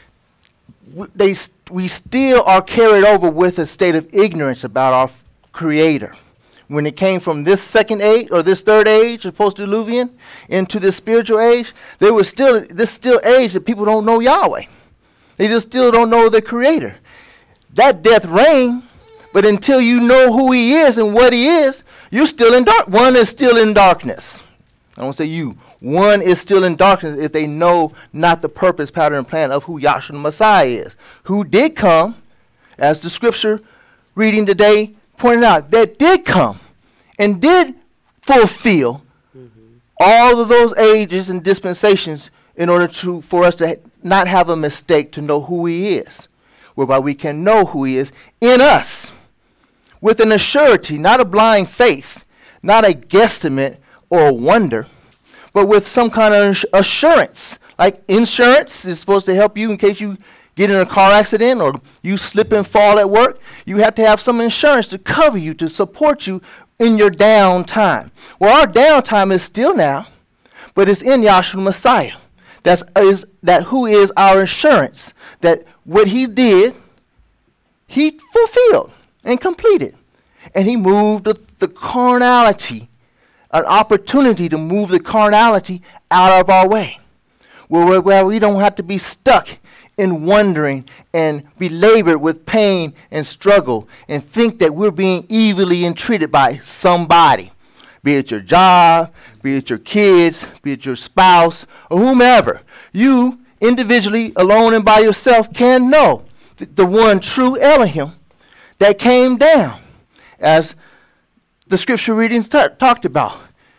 we still are carried over with a state of ignorance about our Creator. When it came from this second age or this third age, the post-diluvian, into this spiritual age, there was still this age that people don't know Yahweh. They just still don't know the Creator. That death reigned, but until you know who He is and what He is, you're still in dark. One is still in darkness. I don't say you. One is still in darkness if they know not the purpose, pattern, and plan of who Yahshua Messiah is, who did come, as the scripture reading today pointed out, that did come and did fulfill all of those ages and dispensations in order for us to not have a mistake to know who He is, whereby we can know who He is in us with an assurity, not a blind faith, not a guesstimate or a wonder, but with some kind of assurance. Like insurance is supposed to help you in case you get in a car accident or you slip and fall at work. You have to have some insurance to cover you, to support you in your downtime. Well, our downtime is still now, but it's in Yahshua Messiah. That who is our insurance, that what He did, He fulfilled and completed. And He moved the carnality, an opportunity to move the carnality out of our way, where we don't have to be stuck in wondering and be labored with pain and struggle and think that we're being evilly entreated by somebody. Be it your job, be it your kids, be it your spouse, or whomever. You, individually, alone and by yourself, can know the one true Elohim that came down, as the scripture readings talked about.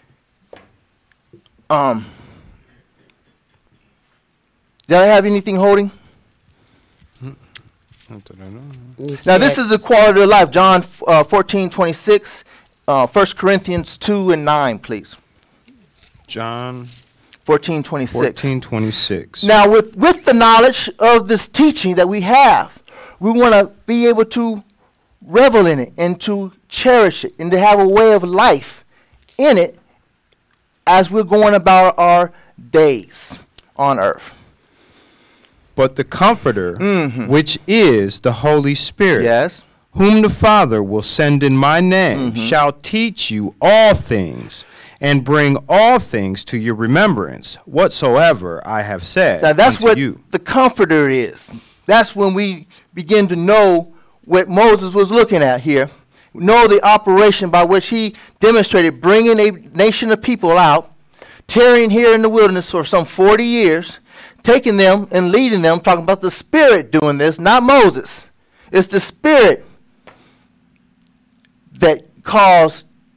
Did I have anything holding? Now, this is the quality of life. John 14:26. 1 Corinthians 2 and 9, please. John 14:26. 14:26. Now, with the knowledge of this teaching that we have, we want to be able to revel in it and to cherish it and to have a way of life in it as we're going about our days on earth. But the Comforter, which is the Holy Spirit, Yes. whom the Father will send in my name, shall teach you all things, and bring all things to your remembrance, whatsoever I have said Now, that's unto what you. the Comforter is. That's when we begin to know what Moses was looking at here. Know the operation by which he demonstrated bringing a nation of people out, tarrying here in the wilderness for some 40 years, taking them and leading them, talking about the Spirit doing this, not Moses. It's the Spirit that caused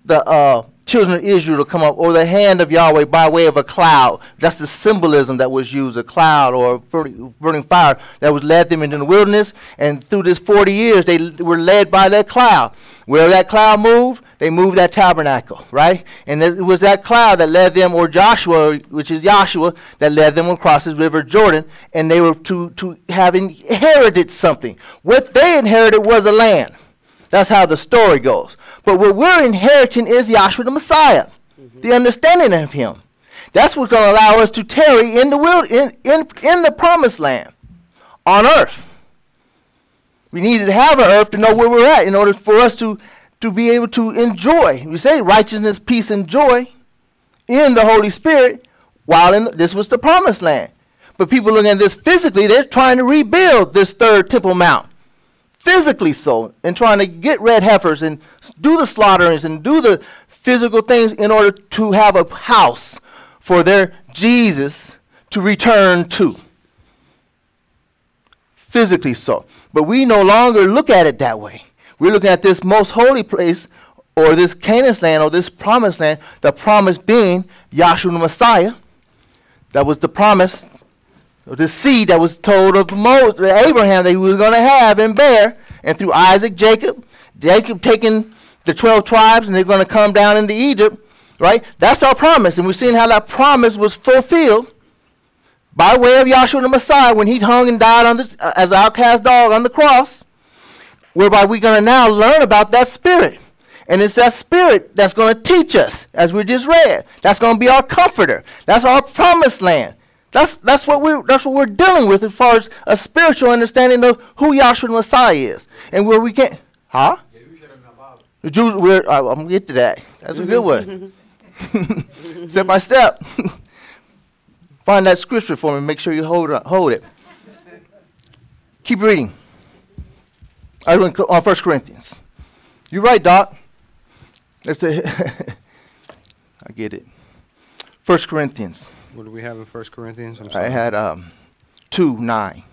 the children of Israel to come up, or the hand of Yahweh by way of a cloud. That's the symbolism that was used, a cloud or a burning fire that was led them into the wilderness. And through this 40 years, they were led by that cloud. Where that cloud moved, they moved that tabernacle, right? And it was that cloud that led them, or Joshua, which is Joshua, that led them across this river Jordan, and they were to have inherited something. What they inherited was a land. That's how the story goes. But what we're inheriting is Yahshua the Messiah, the understanding of him. That's what's going to allow us to tarry in the world, in the promised land, on earth. We needed to have an earth to know where we're at in order for us to be able to enjoy. We say righteousness, peace, and joy in the Holy Spirit, while this was the promised land. But people looking at this physically, they're trying to rebuild this third Temple Mount. Physically so, and trying to get red heifers and do the slaughterings and do the physical things in order to have a house for their Jesus to return to. Physically so. But we no longer look at it that way. We're looking at this most holy place, or this Canaan's land, or this promised land, the promise being Yahshua the Messiah. That was the promise, the seed that was told of Abraham that he was going to have and bear, and through Isaac, Jacob taking the 12 tribes, and they're going to come down into Egypt, right? That's our promise, and we're seeing how that promise was fulfilled by way of Yahshua the Messiah when he hung and died as an outcast dog on the cross, whereby we're going to now learn about that spirit. And it's that spirit that's going to teach us, as we just read. That's going to be our comforter. That's our promised land. That's what we're dealing with as far as a spiritual understanding of who Yahshua the Messiah is, and where we can't. Huh? The Jews. I'm gonna get to that. That's a good one. Step by step. Find that scripture for me. Make sure you hold it. Keep reading. I went on 1 Corinthians. You're right, Doc. I get it. 1 Corinthians. What do we have in 1 Corinthians? I had 2:9.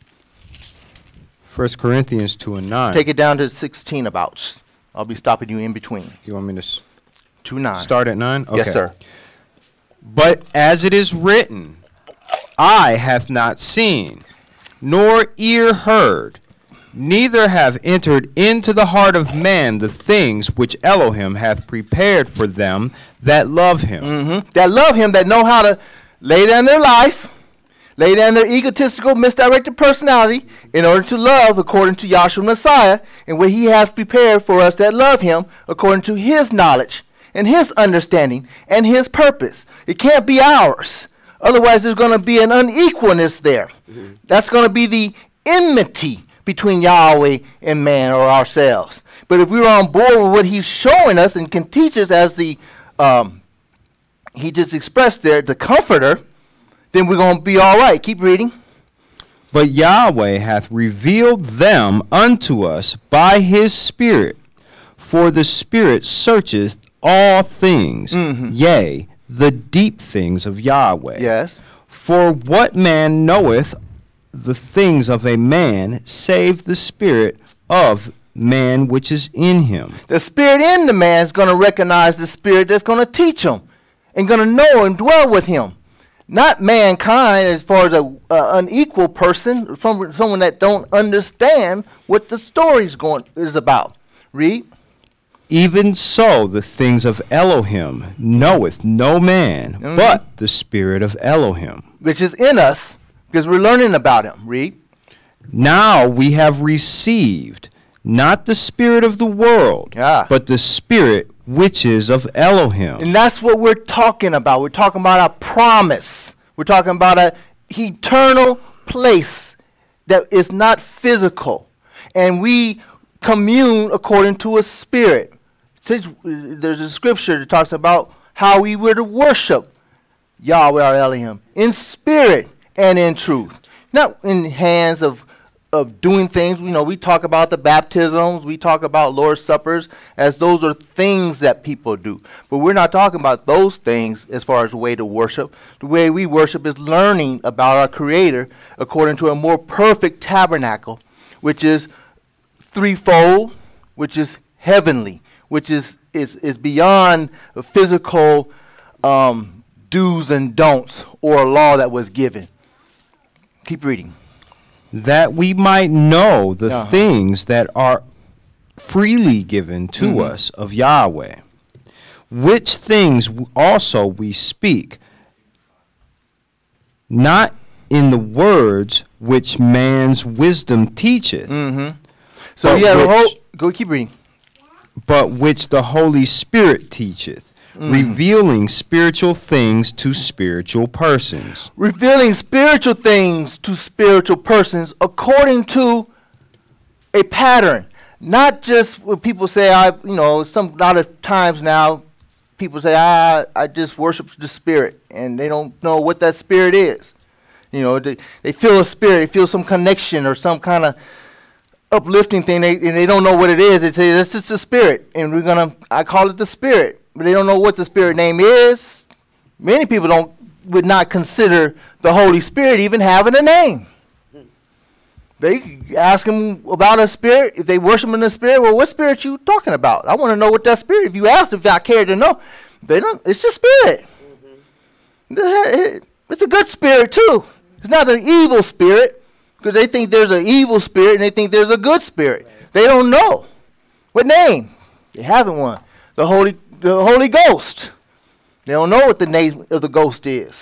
1 Corinthians 2:9. Take it down to 16 about. I'll be stopping you in between. You want me to 2:9. start at 9? Okay. Yes, sir. But as it is written, eye hath not seen, nor ear heard, neither have entered into the heart of man the things which Elohim hath prepared for them that love him. That love him, that know how to lay down their life, lay down their egotistical, misdirected personality in order to love according to Yahshua Messiah, and what he has prepared for us that love him according to his knowledge and his understanding and his purpose. It can't be ours. Otherwise, there's going to be an unequalness there. That's going to be the enmity between Yahweh and man, or ourselves. But if we're on board with what he's showing us and can teach us, as the he just expressed there, the comforter, then we're going to be all right. Keep reading. But Yahweh hath revealed them unto us by his Spirit, for the Spirit searcheth all things, yea, the deep things of Yahweh. Yes. For what man knoweth the things of a man, save the spirit of man which is in him? The spirit in the man is going to recognize the spirit that's going to teach him and going to know and dwell with him. Not mankind, as far as an unequal person, someone that don't understand what the story is about. Read. Even so, the things of Elohim knoweth no man, but the Spirit of Elohim, which is in us, because we're learning about him. Read. Now we have received not the spirit of the world, but the Spirit which is of Elohim. And that's what we're talking about. We're talking about a promise. We're talking about an eternal place that is not physical. And we commune according to a spirit. There's a scripture that talks about how we were to worship Yahweh our Elohim in spirit and in truth, not in hands of doing things. You know, we talk about the baptisms, we talk about Lord's Suppers, as those are things that people do. But we're not talking about those things as far as the way to worship. The way we worship is learning about our Creator according to a more perfect tabernacle, which is threefold, which is heavenly, which is is beyond the physical do's and don'ts or a law that was given. Keep reading. That we might know the Uh-huh. things that are freely given to us of Yahweh, which things also we speak, not in the words which man's wisdom teacheth, So But you have a whole. which- Go keep reading. but which the Holy Spirit teacheth, revealing spiritual things to spiritual persons. Revealing spiritual things to spiritual persons according to a pattern. Not just when people say, a lot of times now, people say, I just worship the Spirit, and they don't know what that Spirit is. They feel a spirit, they feel some connection or some kind of uplifting thing, and they don't know what it is. They say, that's just the Spirit, and I call it the Spirit, but they don't know what the Spirit name is. Many people would not consider the Holy Spirit even having a name. They ask him about a spirit. If they worship in the Spirit, well, what spirit you talking about? I want to know what that spirit. If you ask, if I care to know, they don't. It's the Spirit. It's a good spirit too. It's not an evil spirit, because they think there's an evil spirit and they think there's a good spirit. They don't know what name. They haven't one. The Holy Ghost. They don't know what the name of the ghost is.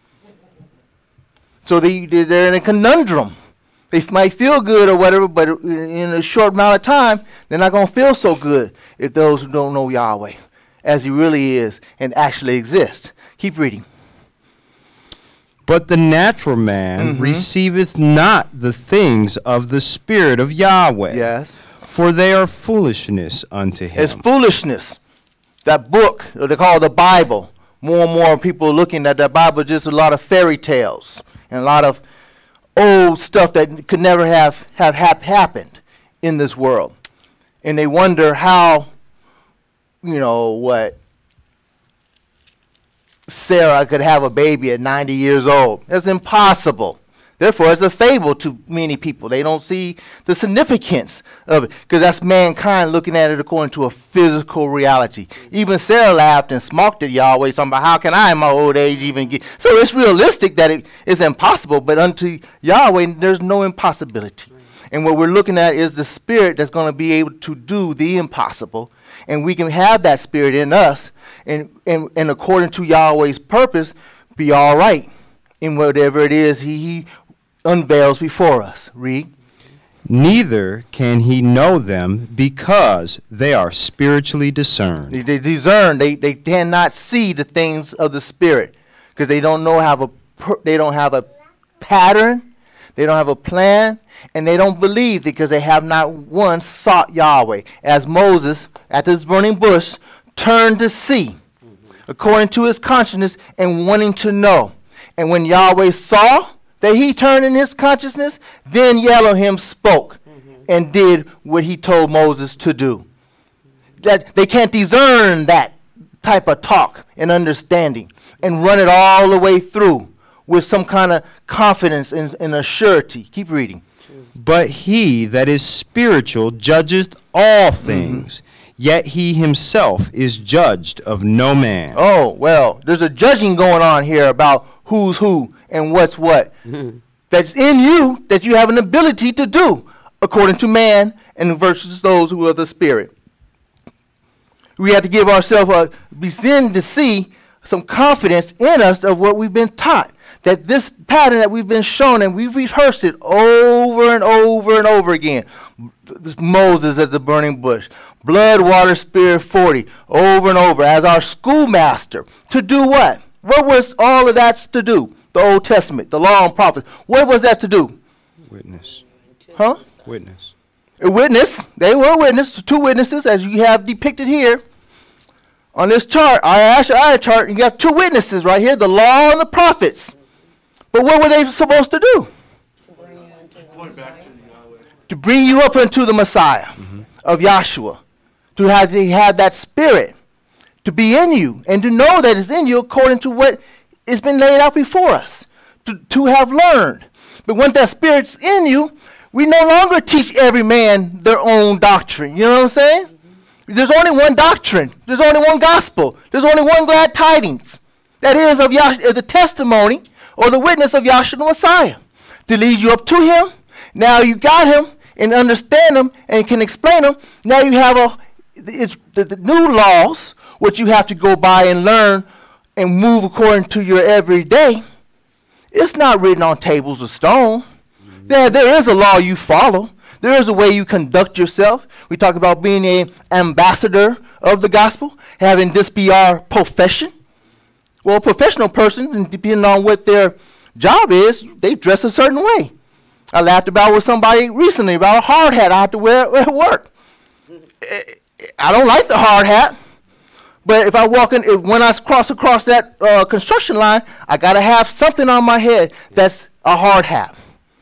So they're in a conundrum. They might feel good or whatever, but in a short amount of time, they're not going to feel so good if those who don't know Yahweh as he really is and actually exists. Keep reading. But the natural man receiveth not the things of the Spirit of Yahweh, Yes. for they are foolishness unto him. It's foolishness. That book, or they call it the Bible, more and more people are looking at that Bible just a lot of fairy tales and a lot of old stuff that could never have happened in this world. And they wonder how, Sarah could have a baby at 90 years old. That's impossible. Therefore, it's a fable to many people. They don't see the significance of it, because that's mankind looking at it according to a physical reality. Even Sarah laughed and smocked at Yahweh, talking about, how can I in my old age even get... So it's realistic that it is impossible, but unto Yahweh, there's no impossibility. And what we're looking at is the Spirit that's going to be able to do the impossible. And we can have that Spirit in us, and according to Yahweh's purpose, be all right in whatever it is he unveils before us. Read. Neither can he know them, because they are spiritually discerned. They discern. They cannot see the things of the Spirit, because they don't know they don't have a pattern, they don't have a plan, and they don't believe, because they have not once sought Yahweh. As Moses at this burning bush turned to see, according to his consciousness, and wanting to know. And when Yahweh saw that he turned in his consciousness, then Elohim spoke and did what he told Moses to do. That they can't discern that type of talk and understanding and run it all the way through with some kind of confidence and a surety. Keep reading. But he that is spiritual judgeth all things, yet he himself is judged of no man. Oh, well, there's a judging going on here about who's who and what's what. That's in you, that you have an ability to do, according to man and versus those who are the Spirit. We have to give ourselves begin to see some confidence in us of what we've been taught. That this pattern that we've been shown, and we've rehearsed it over and over and over again. Moses at the burning bush, blood, water, spirit, 40, over and over as our schoolmaster. To do what? What was all of that to do? The Old Testament, the law and prophets. What was that to do? Witness. Huh? Witness. A witness. They were a witness. Two witnesses, as you have depicted here. On this chart, our chart, you got two witnesses right here, the law and the prophets. But what were they supposed to do? To bring you up into the Messiah of Yahshua. To have that Spirit to be in you and to know that it's in you according to what has been laid out before us. To have learned. But when that Spirit's in you, we no longer teach every man their own doctrine. You know what I'm saying? There's only one doctrine. There's only one gospel. There's only one glad tidings. That is of the testimony or the witness of Yahshua the Messiah to lead you up to him. Now you got him and understand him and can explain him. Now you have the new laws, which you have to go by and learn and move according to your everyday. It's not written on tables of stone. There is a law you follow. There is a way you conduct yourself. We talk about being an ambassador of the gospel, having this be our profession. Well, a professional person, depending on what their job is, they dress a certain way. I laughed about with somebody recently about a hard hat I have to wear at work. I don't like the hard hat, but if I walk in, when I cross across that construction line, I got to have something on my head that's a hard hat.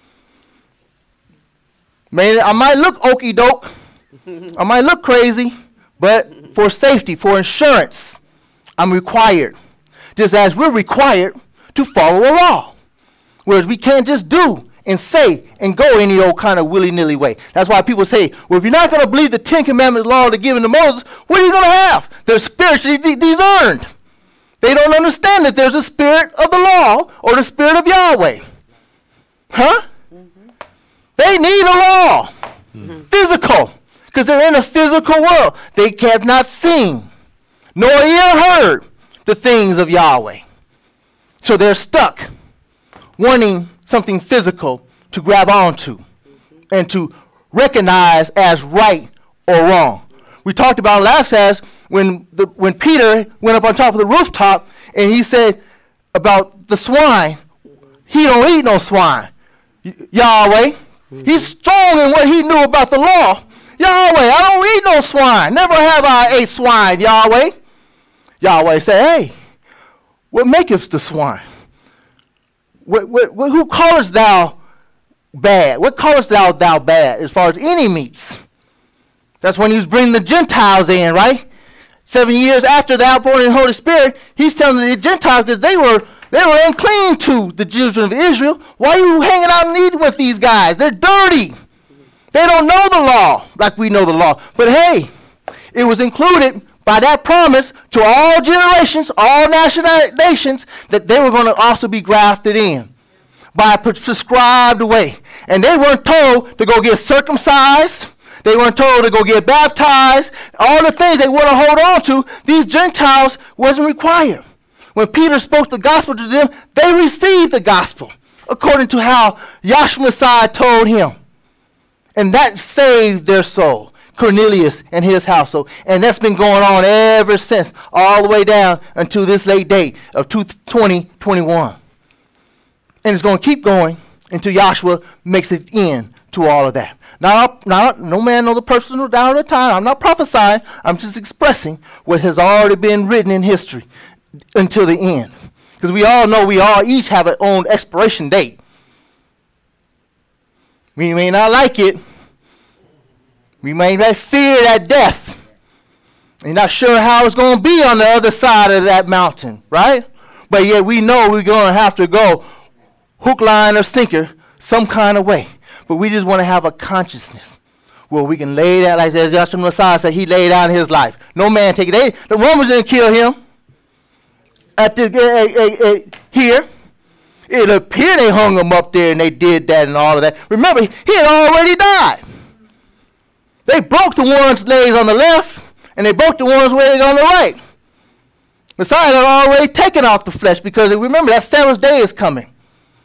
Man, I might look okey doke, I might look crazy, but for safety, for insurance, I'm required. Just as we're required to follow the law. Whereas we can't just do and say and go any old kind of willy-nilly way. That's why people say, well, if you're not going to believe the 10 Commandments law they're given to Moses, what are you going to have? They're spiritually discerned. They don't understand that there's a spirit of the law or the spirit of Yahweh. Huh? They need a law. Physical. Because they're in a physical world. They have not seen nor ear heard the things of Yahweh. So they're stuck wanting something physical to grab onto and to recognize as right or wrong. We talked about last class when Peter went up on top of the rooftop and he said about the swine, he don't eat no swine. Yahweh, he's strong in what he knew about the law. Yahweh, I don't eat no swine. Never have I ate swine, Yahweh. Yahweh said, hey, what maketh the swine? Who callest thou bad? What callest thou bad as far as any meats? That's when he was bringing the Gentiles in, right? 7 years after the outpouring of the Holy Spirit, he's telling the Gentiles because they were unclean to the children of Israel. Why are you hanging out and eating with these guys? They're dirty. They don't know the law like we know the law. But hey, it was included by that promise to all generations, all nations, that they were going to also be grafted in by a prescribed way. And they weren't told to go get circumcised. They weren't told to go get baptized. All the things they want to hold on to, these Gentiles wasn't required. When Peter spoke the gospel to them, they received the gospel according to how Yahshua Messiah told him. And that saved their soul. Cornelius and his household. And that's been going on ever since, all the way down until this late date of 2021. And it's going to keep going until Yahshua makes it end to all of that. Now, no man knows the purpose of down the time. I'm not prophesying. I'm just expressing what has already been written in history until the end. Because we all know we all each have our own expiration date. We may not like it. We may fear that death. You're not sure how it's going to be on the other side of that mountain, right? But yet we know we're going to have to go hook, line, or sinker some kind of way. But we just want to have a consciousness where we can lay down, like Yahshua Messiah said, he laid down his life. No man take it. The Romans didn't kill him. Here. It appeared they hung him up there and they did that and all of that. Remember, he had already died. They broke the one's legs on the left, and they broke the one's legs on the right. Messiah had already taken off the flesh because remember that Sabbath day is coming.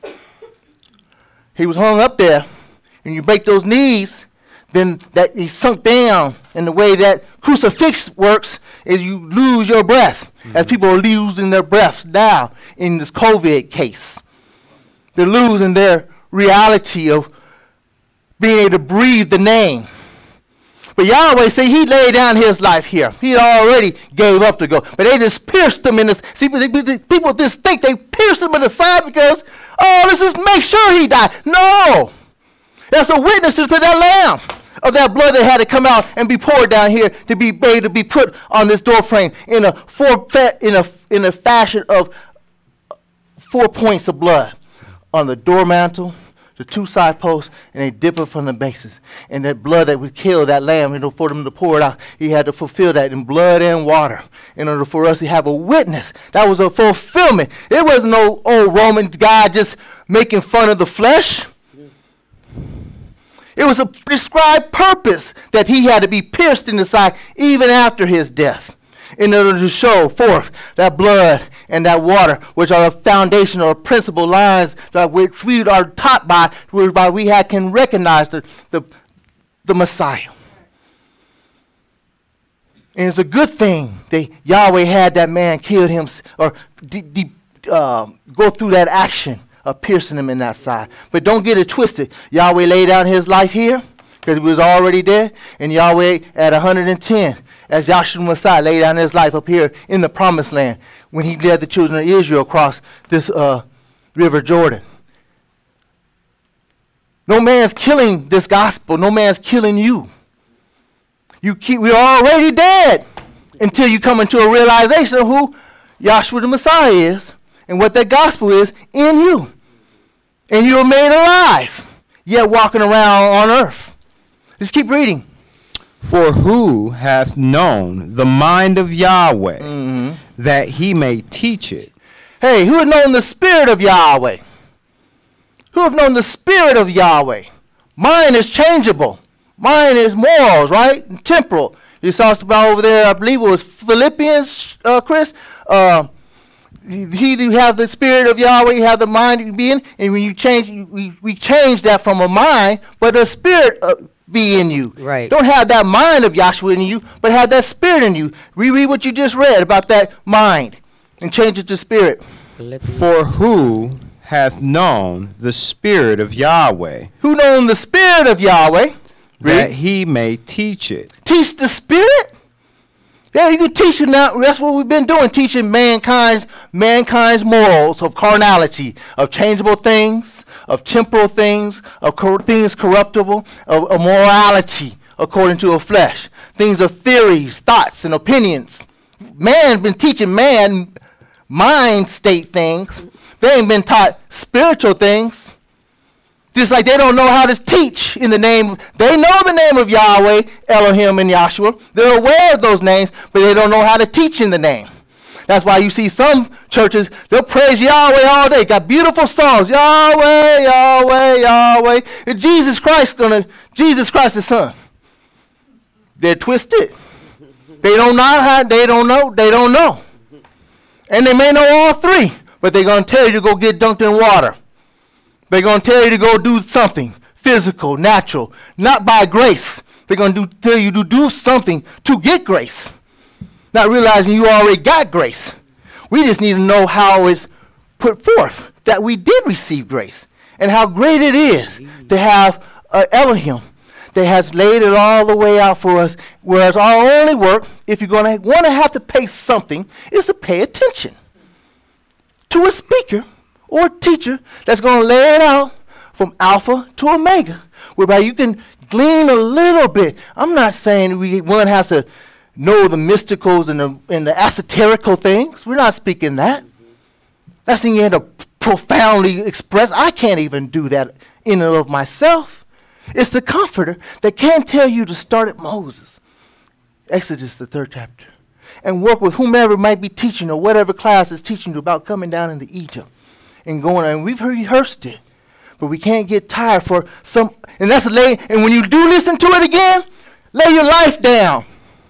He was hung up there, and you break those knees, then that he sunk down. And the way that crucifix works is you lose your breath, as people are losing their breaths now in this COVID case. They're losing their reality of being able to breathe the name. But Yahweh said he laid down his life here. He already gave up to go. But they just pierced him in the... See, people just think they pierced him in the side because, oh, let's just make sure he died. No. That's a witness to that lamb of that blood that had to come out and be poured down here to be able to be put on this door frame in a fashion of 4 points of blood on the door mantle, the two side posts, and they dip it from the bases. And that blood that would kill that lamb, for them to pour it out, he had to fulfill that in blood and water in order for us to have a witness. That was a fulfillment. It wasn't no old Roman guy just making fun of the flesh. It was a prescribed purpose that he had to be pierced in the side even after his death, in order to show forth that blood and that water, which are the foundational principal lines that which we are taught by, whereby we can recognize the Messiah. And it's a good thing that Yahweh had that man killed him, or go through that action of piercing him in that side. But don't get it twisted. Yahweh laid down his life here because he was already dead, and Yahweh at 110, as Yahshua Messiah laid down his life up here in the promised land when he led the children of Israel across this river Jordan. No man's killing this gospel. No man's killing you. We're already dead until you come into a realization of who Yahshua the Messiah is and what that gospel is in you. And you are made alive, yet walking around on earth. Just keep reading. For who hath known the mind of Yahweh, that he may teach it? Hey, who hath known the spirit of Yahweh? Who hath known the spirit of Yahweh? Mine is changeable. Mine is morals, right? And temporal. You saw us about over there, I believe it was Philippians, Chris. He who have the spirit of Yahweh, you have the mind of being. And when you change, we change that from a mind, but a spirit be in you. Right. Don't have that mind of Yahshua in you, but have that spirit in you. Reread what you just read about that mind and change it to spirit. For who hath known the spirit of Yahweh, Who known the spirit of Yahweh? that he may teach it? Teach the spirit? Yeah, you can teach it now. That's what we've been doing, teaching mankind's morals of carnality, of changeable things, of temporal things, of things corruptible, of morality according to a flesh, things of theories, thoughts, and opinions. Man's been teaching man mind state things. They ain't been taught spiritual things. Just like they don't know how to teach in the name. They know the name of Yahweh, Elohim, and Yahshua. They're aware of those names, but they don't know how to teach in the name. That's why you see some churches, they'll praise Yahweh all day. Got beautiful songs. Yahweh, Yahweh, Yahweh. And Jesus Christ the Son. They're twisted. They don't know. And they may know all three, but they're going to tell you to go get dunked in water. They're going to tell you to go do something physical, natural, not by grace. They're going to tell you to do something to get grace, not realizing you already got grace. We just need to know how it's put forth that we did receive grace and how great it is to have Elohim that has laid it all the way out for us, whereas our only work, if you're going to want to have to pay something, is to pay attention to a speaker or a teacher that's going to lay it out from Alpha to Omega, whereby you can glean a little bit. I'm not saying one has to know the mysticals and the esoterical things. We're not speaking that. That's in here to profoundly express. I can't even do that in and of myself. It's the Comforter that can tell you to start at Moses, Exodus, the 3rd chapter, and work with whomever might be teaching or whatever class is teaching you about coming down into Egypt. And going on, and we've rehearsed it, but we can't get tired for some. And that's and when you do listen to it again, lay your life down.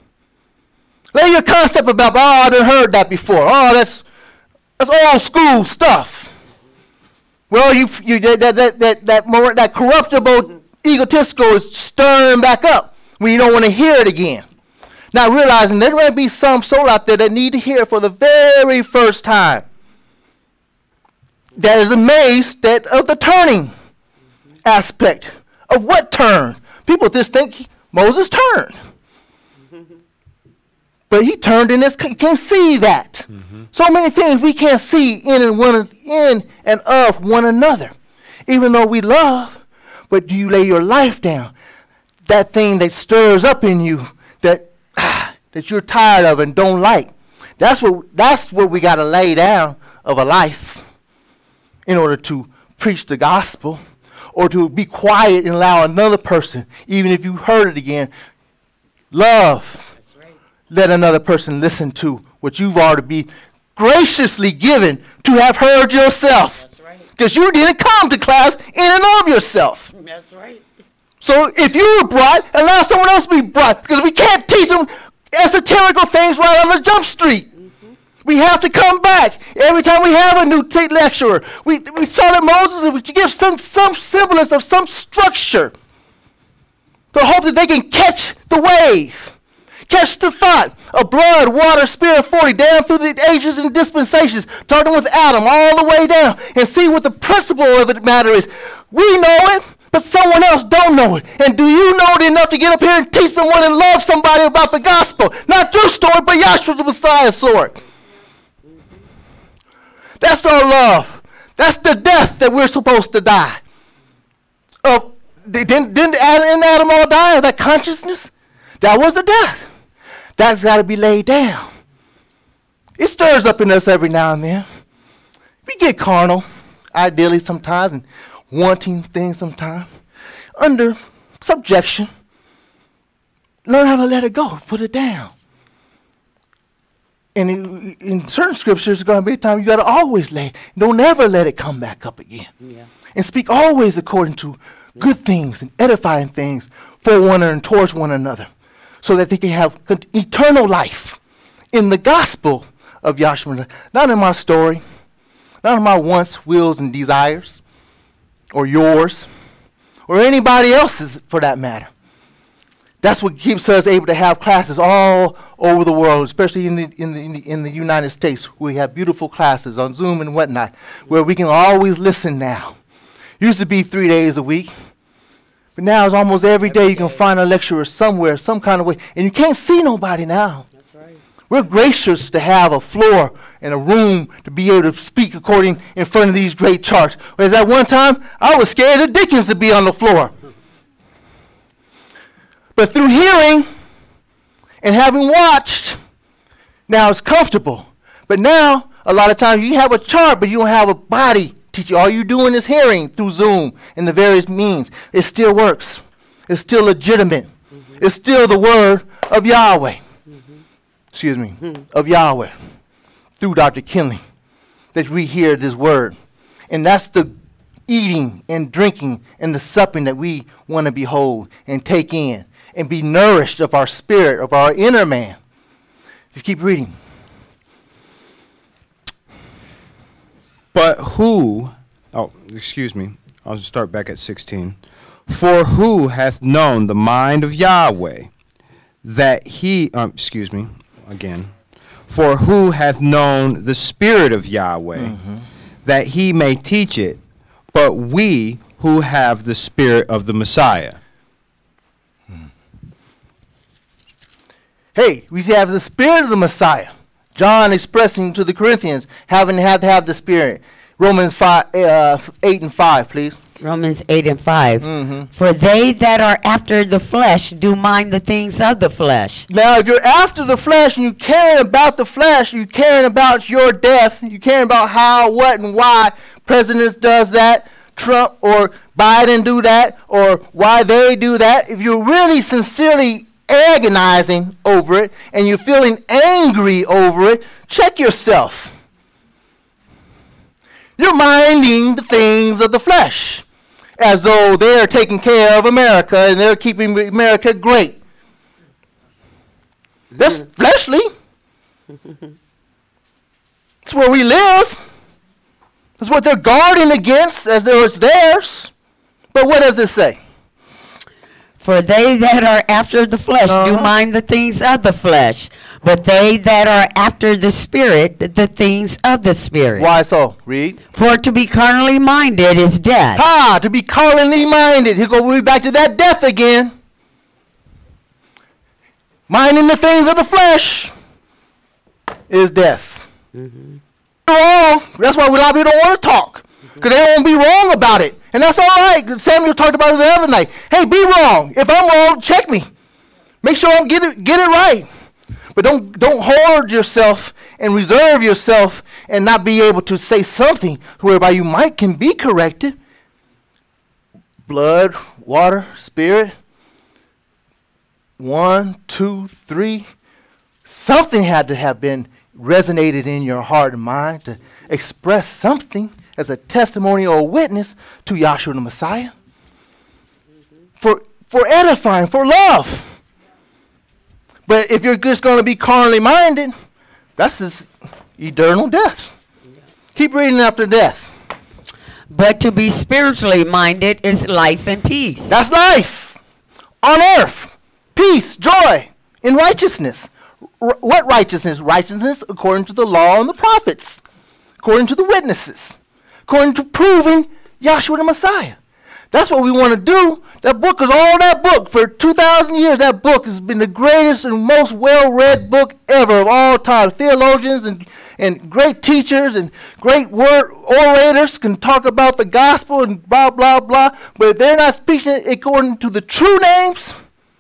Lay your concept about, I done heard that before. Oh, that's old school stuff. Well, that corruptible, egotistical is stirring back up when you don't want to hear it again. Not realizing there might be some soul out there that need to hear it for the very first time. That is amazed of the turning aspect of what turned. People just think Moses turned. But he turned in this, you can't see that. So many things we can't see in and of one another. Even though we love, but do you lay your life down? That thing that stirs up in you that you're tired of and don't like. That's what we got to lay down of a life in order to preach the gospel or to be quiet and allow another person, even if you heard it again, love. That's right. Let another person listen to what you've already been graciously given to have heard yourself. That's right. Because you didn't come to class in and of yourself. That's right. So if you were brought, allow someone else to be brought, because we can't teach them esoterical things right on the jump street. We have to come back. Every time we have a new lecturer, we saw that Moses, and we give some semblance of some structure to hope that they can catch the wave, catch the thought of blood, water, spirit, 40, down through the ages and dispensations, starting with Adam all the way down, and see what the principle of the matter is. We know it, but someone else don't know it. And do you know it enough to get up here and teach someone and love somebody about the gospel? Not your story, but Yahshua the Messiah's story. That's our love. That's the death that we're supposed to die. Didn't Adam all die of that consciousness? That was the death. That's got to be laid down. It stirs up in us every now and then. We get carnal, ideally sometimes, and wanting things sometimes. Under subjection, learn how to let it go, put it down. And in certain scriptures, there's going to be a time you got to always don't ever let it come back up again. Yeah. And speak always according to good things and edifying things for one another and towards one another, so that they can have eternal life in the gospel of Yahshua. Not in my story, not in my wants, wills, and desires, or yours, or anybody else's for that matter. That's what keeps us able to have classes all over the world, especially in the United States. We have beautiful classes on Zoom and whatnot, where we can always listen now. Used to be 3 days a week, but now it's almost every day you can find a lecturer somewhere, some kind of way, and you can't see nobody now. That's right. We're gracious to have a floor and a room to be able to speak according in front of these great charts. Whereas at one time, I was scared of Dickens to be on the floor. But through hearing and having watched, now it's comfortable. But now, a lot of times you have a chart, but you don't have a body teaching. All you're doing is hearing through Zoom and the various means. It still works. It's still legitimate. It's still the word of Yahweh. Excuse me, of Yahweh. Through Dr. Kinley, that we hear this word. And that's the eating and drinking and the supping that we want to behold and take in and be nourished of our spirit, of our inner man. Just keep reading. But who, I'll start back at 16. For who hath known the mind of Yahweh, that he, For who hath known the spirit of Yahweh, that he may teach it, but we who have the spirit of the Messiah. Hey, we have the spirit of the Messiah. John expressing to the Corinthians, having had to have the spirit. Romans 8:5, please. Romans 8:5. For they that are after the flesh do mind the things of the flesh. Now, if you're after the flesh and you're caring about the flesh, you're caring about your death, you're caring about how, what, and why presidents does that, Trump or Biden do that, or why they do that, if you're really sincerely agonizing over it and you're feeling angry over it, check yourself. You're minding the things of the flesh as though they're taking care of America and they're keeping America great. That's fleshly. That's where we live. That's what they're guarding against as though it's theirs. But what does it say? For they that are after the flesh do mind the things of the flesh, but they that are after the Spirit, the things of the Spirit. Why so? Read. For to be carnally minded is death. Ha! To be carnally minded. Here go we back to that death again. Minding the things of the flesh is death. Wrong. That's why a lot of people don't want to talk. Because they won't be wrong about it. And that's all right. Samuel talked about it the other night. Hey, be wrong. If I'm wrong, check me. Make sure I'm get it right. But don't hoard yourself and reserve yourself and not be able to say something whereby you can be corrected. blood, water, spirit. 1, 2, 3. Something had to have been resonated in your heart and mind to express something as a testimony or a witness to Yahshua the Messiah. For edifying, for love. But if you're just going to be carnally minded, that's just eternal death. Keep reading after death. But to be spiritually minded is life and peace. That's life on earth. Peace, joy, in righteousness. What righteousness? Righteousness according to the law and the prophets, according to the witnesses, according to proving Yahshua the Messiah. That's what we want to do. That book is all that book. For 2,000 years, that book has been the greatest and most well-read book ever of all time. Theologians and great teachers and great word orators can talk about the gospel and blah, blah, blah. But if they're not speaking it according to the true names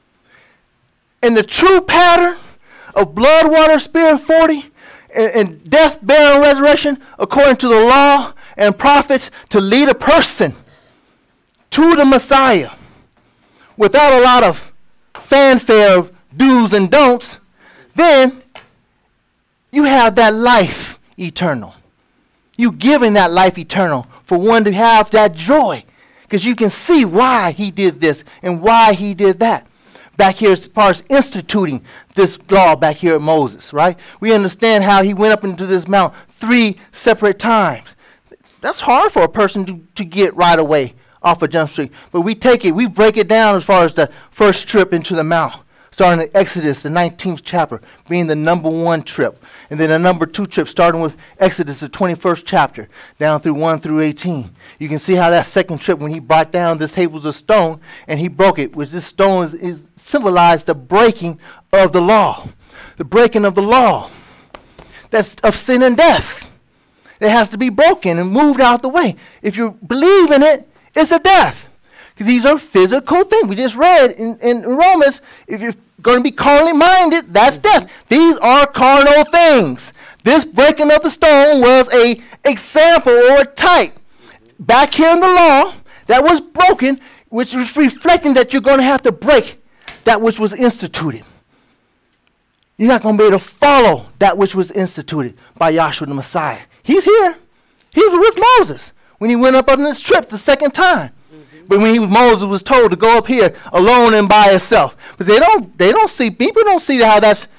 and the true pattern of blood, water, spirit, 40, and death, burial, and resurrection, according to the law and prophets, to lead a person to the Messiah without a lot of fanfare of do's and don'ts, then you have that life eternal. You giving that life eternal for one to have that joy, because you can see why he did this and why he did that. Back here, as far as instituting this law back here at Moses, right? We understand how he went up into this mount 3 separate times. That's hard for a person to get right away off of Jump Street. But we take it, we break it down as far as the first trip into the mount, starting in Exodus, the 19th chapter, being the number 1 trip. And then the number 2 trip, starting with Exodus, the 21st chapter, down through 1 through 18. You can see how that second trip, when he brought down this tables of stone, and he broke it, which this stone is symbolized the breaking of the law. The breaking of the law. That's of sin and death. It has to be broken and moved out the way. If you believe in it, it's a death. These are physical things. We just read in Romans, if you're going to be carnally minded, that's death. These are carnal things. This breaking of the stone was an example or a type. Back here in the law, that was broken, which was reflecting that you're going to have to break that which was instituted. You're not going to be able to follow that which was instituted by Yahshua the Messiah. He's here. He was with Moses when he went up on this trip the second time. But when Moses was told to go up here alone and by himself. But they don't see, people don't see how that's,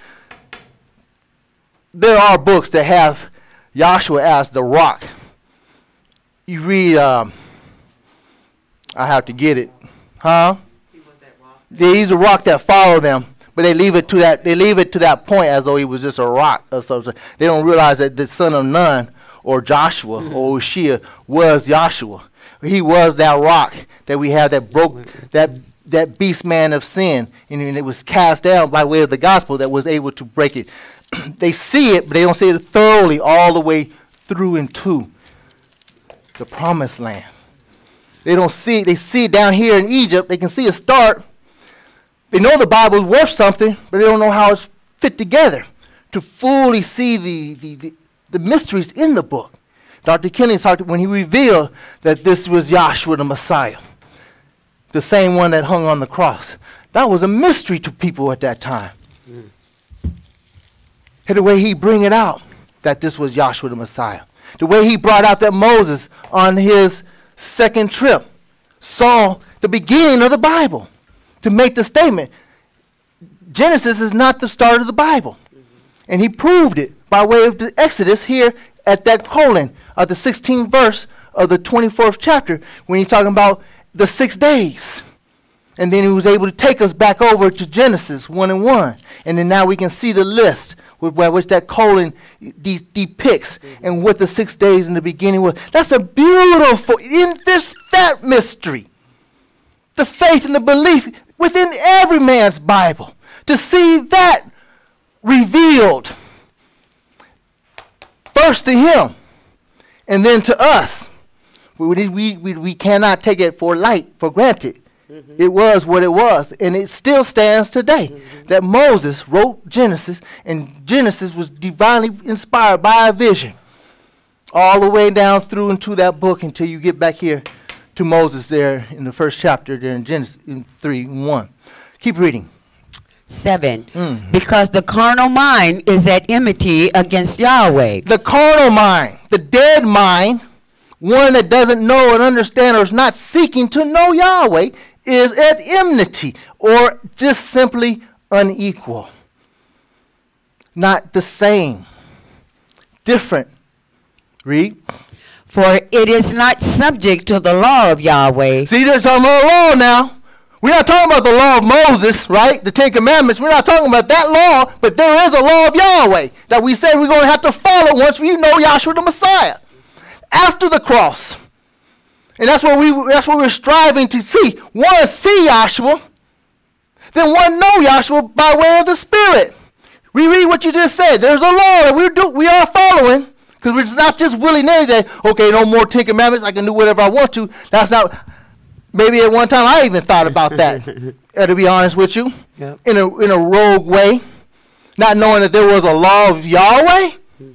there are books that have Yahshua as the rock. You read, I have to get it. Huh? He's a rock that followed them. But they leave it to that point as though he was just a rock or something. They don't realize that the son of Nun or Joshua or Ushia was Yahshua. He was that rock that we have that broke that beast man of sin, and it was cast down by way of the gospel that was able to break it. They see it, but they don't see it thoroughly all the way through into the promised land. They don't see it. They see it down here in Egypt. They can see a start. They know the Bible is worth something, but they don't know how it's fit together to fully see the mysteries in the book. Dr. Kennedy talked when he revealed that this was Yahshua the Messiah, the same one that hung on the cross. That was a mystery to people at that time. And the way he bring it out, that this was Yahshua the Messiah. The way he brought out that Moses on his second trip saw the beginning of the Bible to make the statement, Genesis is not the start of the Bible. And he proved it by way of the Exodus here at that colon of the 16th verse of the 24th chapter when he's talking about the 6 days. And then he was able to take us back over to Genesis 1 and 1. And then now we can see the list which that colon depicts and what the 6 days in the beginning was. That's a beautiful, in that mystery, the faith and the belief within every man's Bible, to see that revealed first to him and then to us. We cannot take it for granted. It was what it was, and it still stands today. That Moses wrote Genesis, and Genesis was divinely inspired by a vision all the way down through into that book until you get back here to Moses there in the first chapter there in Genesis 3:1. Keep reading. 7. Because the carnal mind is at enmity against Yahweh. The carnal mind, the dead mind, one that doesn't know and understand or is not seeking to know Yahweh, is at enmity, or just simply unequal. Not the same. Different. Read. For it is not subject to the law of Yahweh. See, they're talking about law now. We're not talking about the law of Moses, right? The Ten Commandments. We're not talking about that law, but there is a law of Yahweh that we said we're going to have to follow once we know Yahshua the Messiah. After the cross. And that's what we're striving to see. One, see Yahshua. Then one, know Yahshua by way of the Spirit. Reread what you just said. There's a law that we are following. Because we're not just willy-nilly that, okay, no more Ten Commandments, I can do whatever I want to. That's not... Maybe at one time I even thought about that, to be honest with you, Yep. in a rogue way, not knowing that there was a law of Yahweh.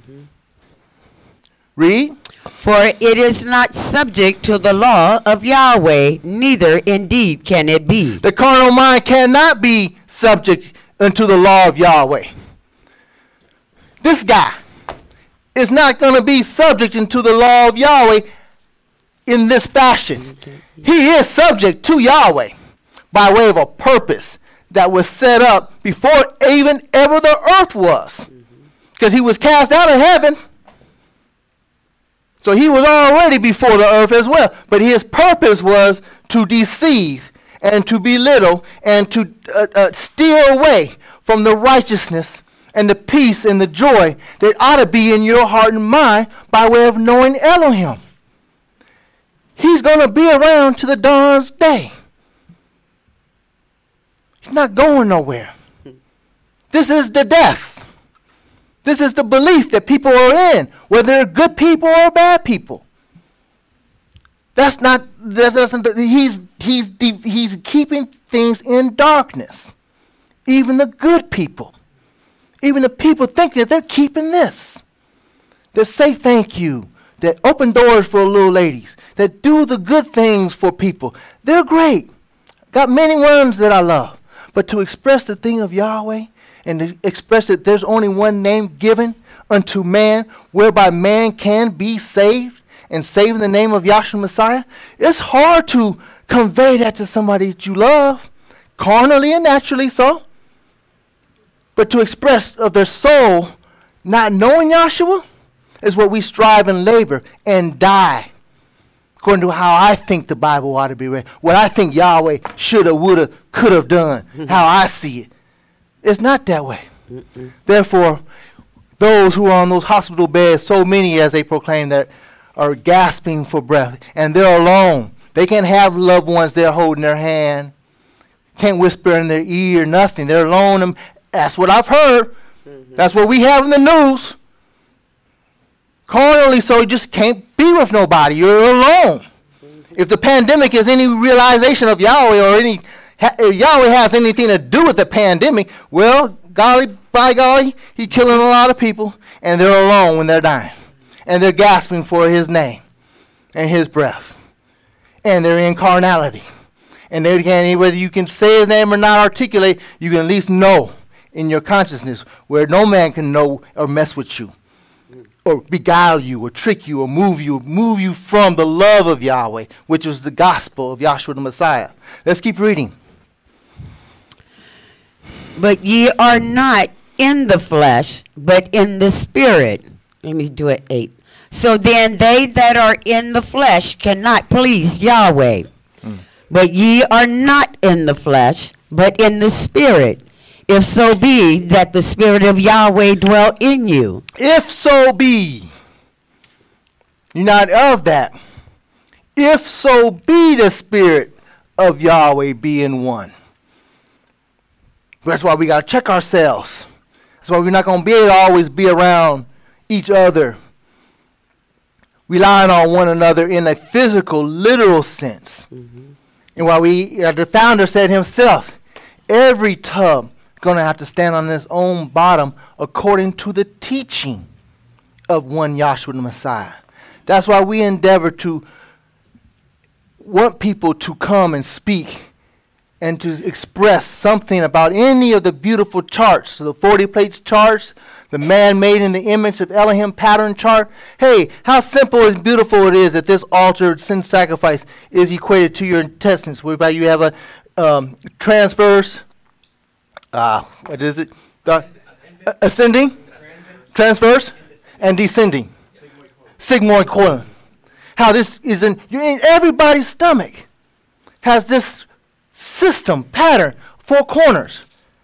Read. For it is not subject to the law of Yahweh, neither indeed can it be. The carnal mind cannot be subject unto the law of Yahweh. This guy is not going to be subject unto the law of Yahweh in this fashion. He is subject to Yahweh by way of a purpose that was set up before even ever the earth was. Because he was cast out of heaven. So he was already before the earth as well. But his purpose was to deceive and to belittle and to steer away from the righteousness and the peace and the joy that ought to be in your heart and mind by way of knowing Elohim. He's going to be around to the dawn's day. He's not going nowhere. This is the death. This is the belief that people are in, whether they're good people or bad people. That's not he's keeping things in darkness. Even the good people. Even the people think that they're keeping this. That say thank you. That open doors for little ladies, that do the good things for people. They're great. Got many ones that I love. But to express the thing of Yahweh and to express that there's only one name given unto man whereby man can be saved and save in the name of Yahshua Messiah, it's hard to convey that to somebody that you love, carnally and naturally so. But to express of their soul not knowing Yahshua, is what we strive and labor and die. According to how I think the Bible ought to be read. What I think Yahweh shoulda, woulda, could have done. How I see it. It's not that way. Therefore, those who are on those hospital beds, so many as they proclaim that are gasping for breath. And they're alone. They can't have loved ones there holding their hand. Can't whisper in their ear, nothing. They're alone. That's what I've heard. That's what we have in the news. Carnally, so you just can't be with nobody. You're alone. If the pandemic is any realization of Yahweh or if Yahweh has anything to do with the pandemic, well, golly, by golly, he's killing a lot of people, and they're alone when they're dying. And they're gasping for his name and his breath. And they're in carnality. And they can't, whether you can say his name or not articulate, you can at least know in your consciousness where no man can know or mess with you. Or beguile you, or trick you, or move you from the love of Yahweh, which was the gospel of Yahshua the Messiah. Let's keep reading. But ye are not in the flesh, but in the Spirit. Let me do it 8. So then they that are in the flesh cannot please Yahweh. But ye are not in the flesh, but in the Spirit. If so be that the Spirit of Yahweh dwell in you. If so be. You're not of that. If so be the Spirit of Yahweh be in one. That's why we got to check ourselves. That's why we're not going to be able to always be around each other, relying on one another in a physical, literal sense. And while the founder said himself, every tub going to have to stand on its own bottom according to the teaching of one Yahshua the Messiah. That's why we endeavor to want people to come and speak and to express something about any of the beautiful charts, so the 40 plates charts, the man made in the image of Elohim pattern chart. Hey, how simple and beautiful it is that this altar sin sacrifice is equated to your intestines, whereby you have a transverse, what is it? Ascending, transverse, and descending. Sigmoid colon. How this is in everybody's stomach has this system, pattern, 4 corners.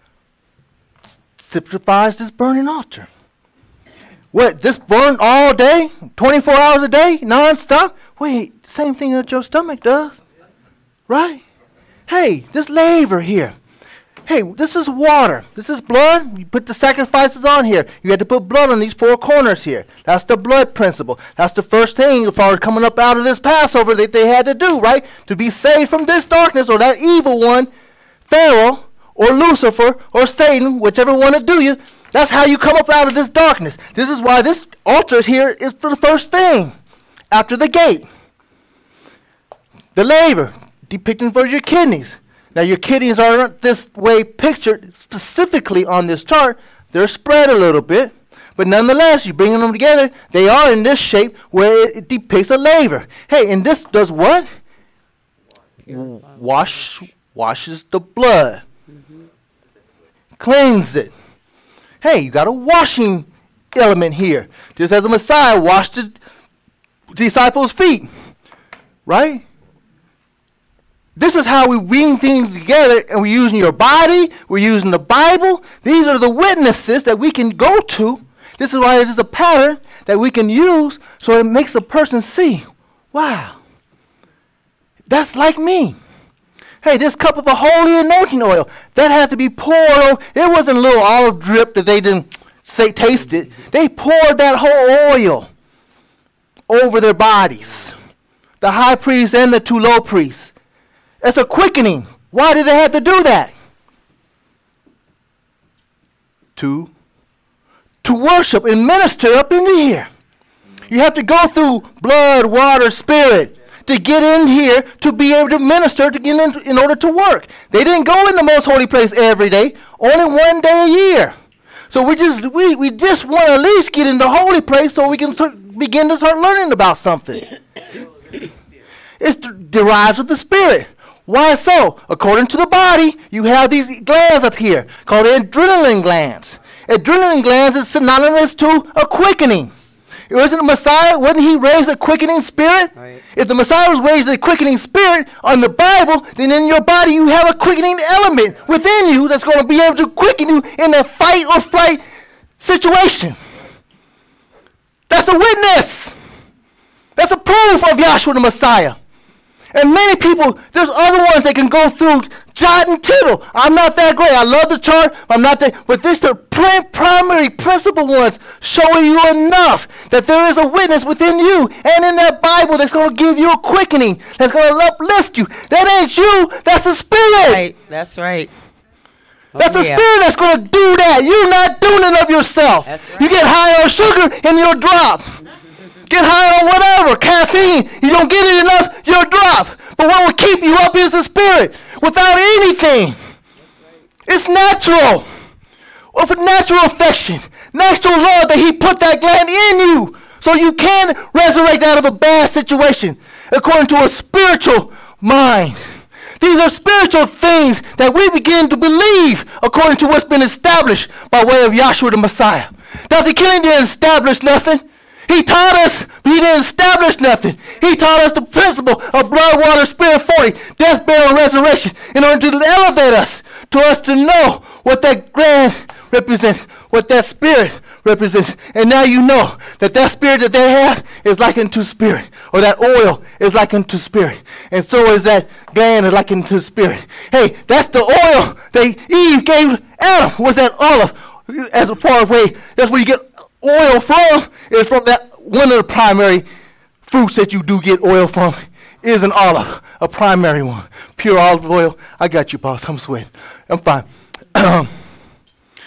Typifies this burning altar. What, this burn all day, 24 hours a day, non-stop? Wait, same thing that your stomach does, right? Hey, this laver here. Hey, this is water. This is blood. You put the sacrifices on here. You had to put blood on these 4 corners here. That's the blood principle. That's the first thing as far as coming up out of this Passover that they had to do, right? To be saved from this darkness or that evil one, Pharaoh, or Lucifer, or Satan, whichever one to do you. That's how you come up out of this darkness. This is why this altar here is for the first thing, after the gate. The laver, depicting for your kidneys. Now your kidneys aren't this way pictured specifically on this chart. They're spread a little bit. But nonetheless, you bring them together, they are in this shape where it depicts a laver. Hey, and this does what? Washes the blood. Cleanse it. Hey, you got a washing element here. Just as the Messiah washed the disciples' feet. Right? This is how we bring things together, and we're using your body, we're using the Bible. These are the witnesses that we can go to. This is why it is a pattern that we can use so it makes a person see, wow, that's like me. Hey, this cup of the holy anointing oil, that has to be poured over. It wasn't a little olive drip that they didn't say taste it. They poured that whole oil over their bodies. The high priest and the 2 low priests. It's a quickening. Why did they have to do that? To worship and minister up into here. You have to go through blood, water, spirit to get in here to be able to minister, to get in order to work. They didn't go in the most holy place every day, only one day a year. So we just want to at least get in the holy place so we can begin to start learning about something. It derives of the spirit. Why so? According to the body, you have these glands up here called adrenaline glands. Adrenaline glands is synonymous to a quickening. It wasn't the Messiah, wasn't he raised a quickening spirit? Right. If the Messiah was raised a quickening spirit on the Bible, then in your body you have a quickening element within you that's going to be able to quicken you in a fight or flight situation. That's a witness. That's a proof of Yahshua the Messiah. And many people, there's other ones that can go through jot and tittle. I'm not that great. I love the chart. I'm not that. But this the primary principal ones showing you enough that there is a witness within you and in that Bible that's going to give you a quickening, that's going to uplift you. That ain't you. That's the Spirit. Right. That's right. That's the Spirit that's going to do that. You're not doing it of yourself. That's right. You get high on sugar and you'll drop. Get high on whatever, caffeine. You don't get it enough, you'll drop. But what will keep you up is the Spirit. Without anything. It's natural. Or for natural affection. Natural love that he put that gland in you. So you can resurrect out of a bad situation. According to a spiritual mind. These are spiritual things that we begin to believe according to what's been established by way of Yahshua the Messiah. Dr. Kenny didn't establish nothing. He taught us, but he didn't establish nothing. He taught us the principle of blood, water, spirit, 40, death, burial, and resurrection in order to elevate us to know what that gland represents, what that spirit represents. And now you know that that spirit that they have is likened to spirit, or that oil is likened to spirit. And so is that gland is likened to spirit. Hey, that's the oil that Eve gave Adam, was that olive. As a far away, that's where you get oil from, is from that one of the primary fruits that you do get oil from is an olive, a primary one. Pure olive oil. I got you, boss. I'm sweating. I'm fine.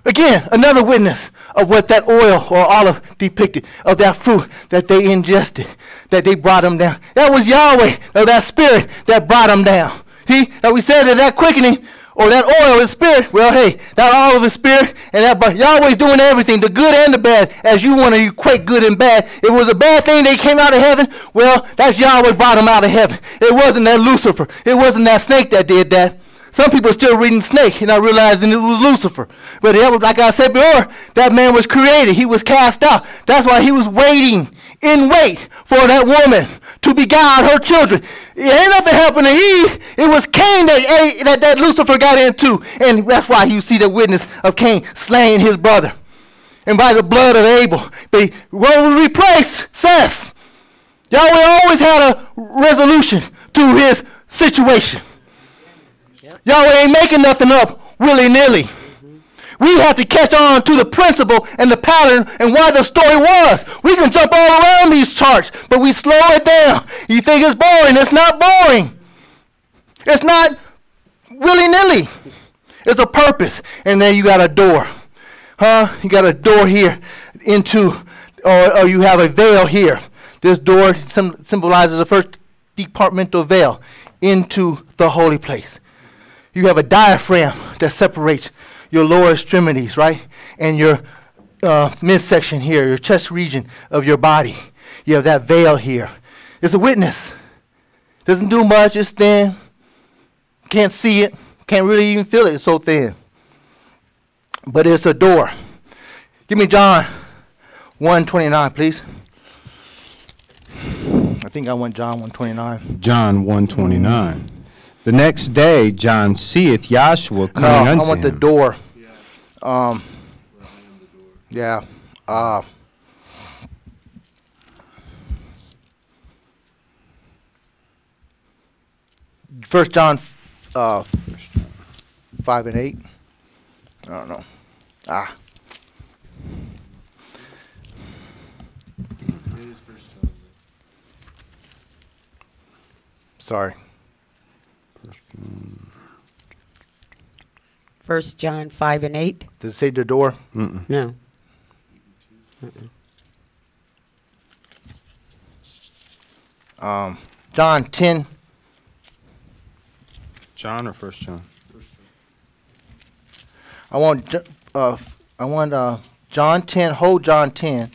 Again, another witness of what that oil or olive depicted, of that fruit that they ingested, that they brought them down. That was Yahweh, or that spirit that brought them down. See, now we said that quickening, or that oil is spirit. Well, hey, that olive is spirit, and that, but Yahweh's doing everything, the good and the bad, as you want to equate good and bad. If it was a bad thing they came out of heaven, well, that's Yahweh brought them out of heaven. It wasn't that Lucifer. It wasn't that snake that did that. Some people are still reading snake and not realizing it was Lucifer. But it was, like I said before, that man was created. He was cast out. That's why he was waiting in wait for that woman to beguile her children. It ain't nothing happened to Eve. It was Cain that Lucifer got into. And that's why you see the witness of Cain slaying his brother. And by the blood of Abel. But when we replace Seth, Yahweh always had a resolution to his situation. Yahweh ain't making nothing up willy-nilly. We have to catch on to the principle and the pattern and why the story was. We can jump all around these charts, but we slow it down. You think it's boring. It's not boring. It's not willy-nilly. It's a purpose. And then you got a door. You got a door here into, or you have a veil here. This door symbolizes the first departmental veil into the holy place. You have a diaphragm that separates your lower extremities, right? And your midsection here, your chest region of your body. You have that veil here. It's a witness. Doesn't do much. It's thin. Can't see it. Can't really even feel it. It's so thin. But it's a door. Give me John 1:29, please. I think I want John 1:29. John 1:29. The next day, John seeth Yahshua coming unto him. I want the door. Yeah. 1 John 5 and 8. I don't know. Sorry. 1 John 5 and 8. Does it say the door? No. John 10. John or 1 John? I want John 10. Hold John 10.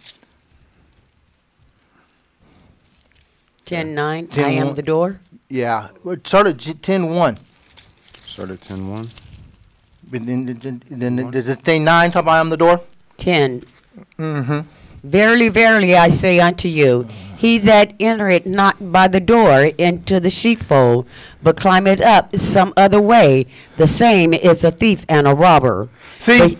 10:9. 10, I am the door. Yeah. Start at 10:1. Start at 10:1. Then does it say 9? Talk about I am the door. 10. Mm-hmm. Verily, verily, I say unto you, he that entereth not by the door into the sheepfold, but climbeth up some other way, the same is a thief and a robber. See?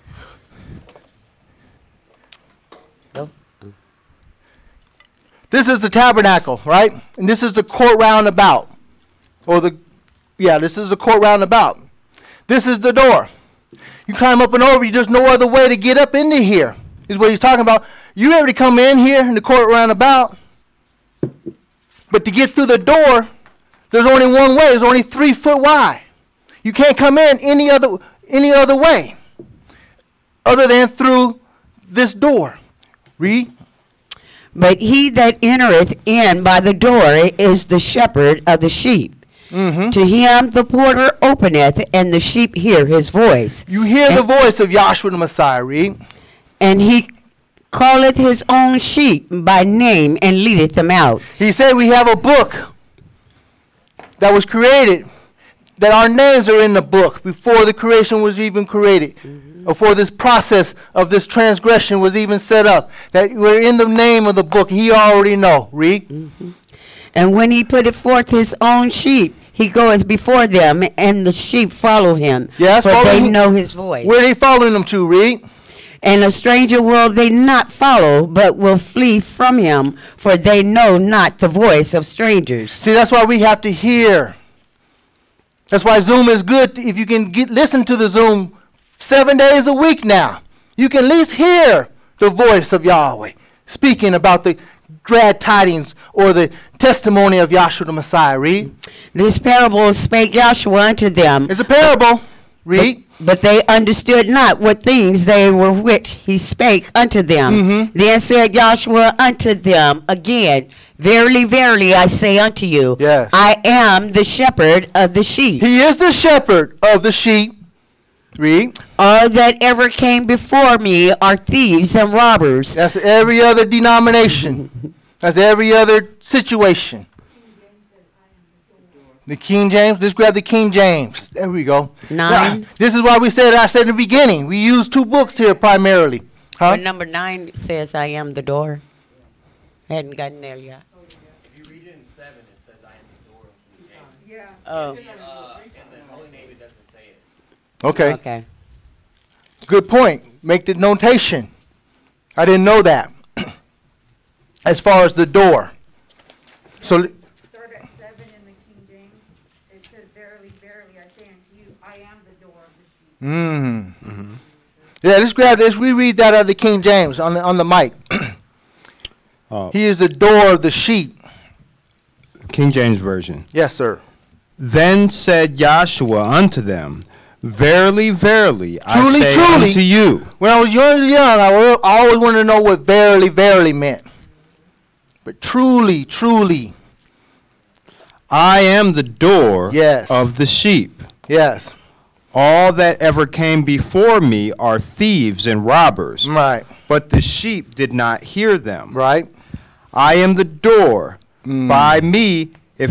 This is the tabernacle, right? And this is the court roundabout. This is the court roundabout. This is the door. You climb up and over, there's no other way to get up into here. Is what he's talking about. You able to come in here in the court roundabout, but to get through the door, there's only one way. There's only 3 foot wide. You can't come in any other way other than through this door. Read. But he that entereth in by the door is the shepherd of the sheep. Mm-hmm. To him the porter openeth, and the sheep hear his voice. You hear the voice of Yahshua the Messiah. Read. And he calleth his own sheep by name and leadeth them out. He said we have a book that was created, that our names are in the book before the creation was even created, before this process of this transgression was even set up, that we're in the name of the book. He already know. Read. And when he putteth forth his own sheep, he goeth before them, and the sheep follow him, Yes, for follow they him. know his voice. Where are they following them to? Read. And a stranger will they not follow, but will flee from him, for they know not the voice of strangers. See, that's why we have to hear. That's why Zoom is good. If you can listen to the Zoom 7 days a week now, you can at least hear the voice of Yahweh speaking about the glad tidings or the testimony of Yahshua the Messiah. Read. This parable spake Joshua unto them. It's a parable. Read. But they understood not what things they were which he spake unto them. Then said Joshua unto them again, Verily, verily, I say unto you, Yes. I am the shepherd of the sheep. He is the shepherd of the sheep. Read. All that ever came before me are thieves and robbers. That's every other denomination. That's every other situation. The King James. Let's grab the King James. There we go. 9. Now, this is why I said in the beginning. We use 2 books here primarily. Huh? But number 9 says, I am the door. Hadn't gotten there yet. If you read it in 7, it says, I am the door of King James. Yeah. Oh, In the Holy Navy doesn't say it. Okay. okay. Good point. Make the notation. I didn't know that. As far as the door. So Start at 7 in the King James. It says, Verily, verily, I say unto you, I am the door of the sheep. yeah, let's grab this. Reread that out of the King James on the mic. He is the door of the sheep. King James Version. Yes, sir. Then said Joshua unto them, Verily, verily, Truly, I say truly. unto you. When I was young, I always wanted to know what verily, verily meant. But truly, truly, I am the door Yes. of the sheep. yes. All that ever came before me are thieves and robbers, Right, but the sheep did not hear them. right. I am the door. By me, if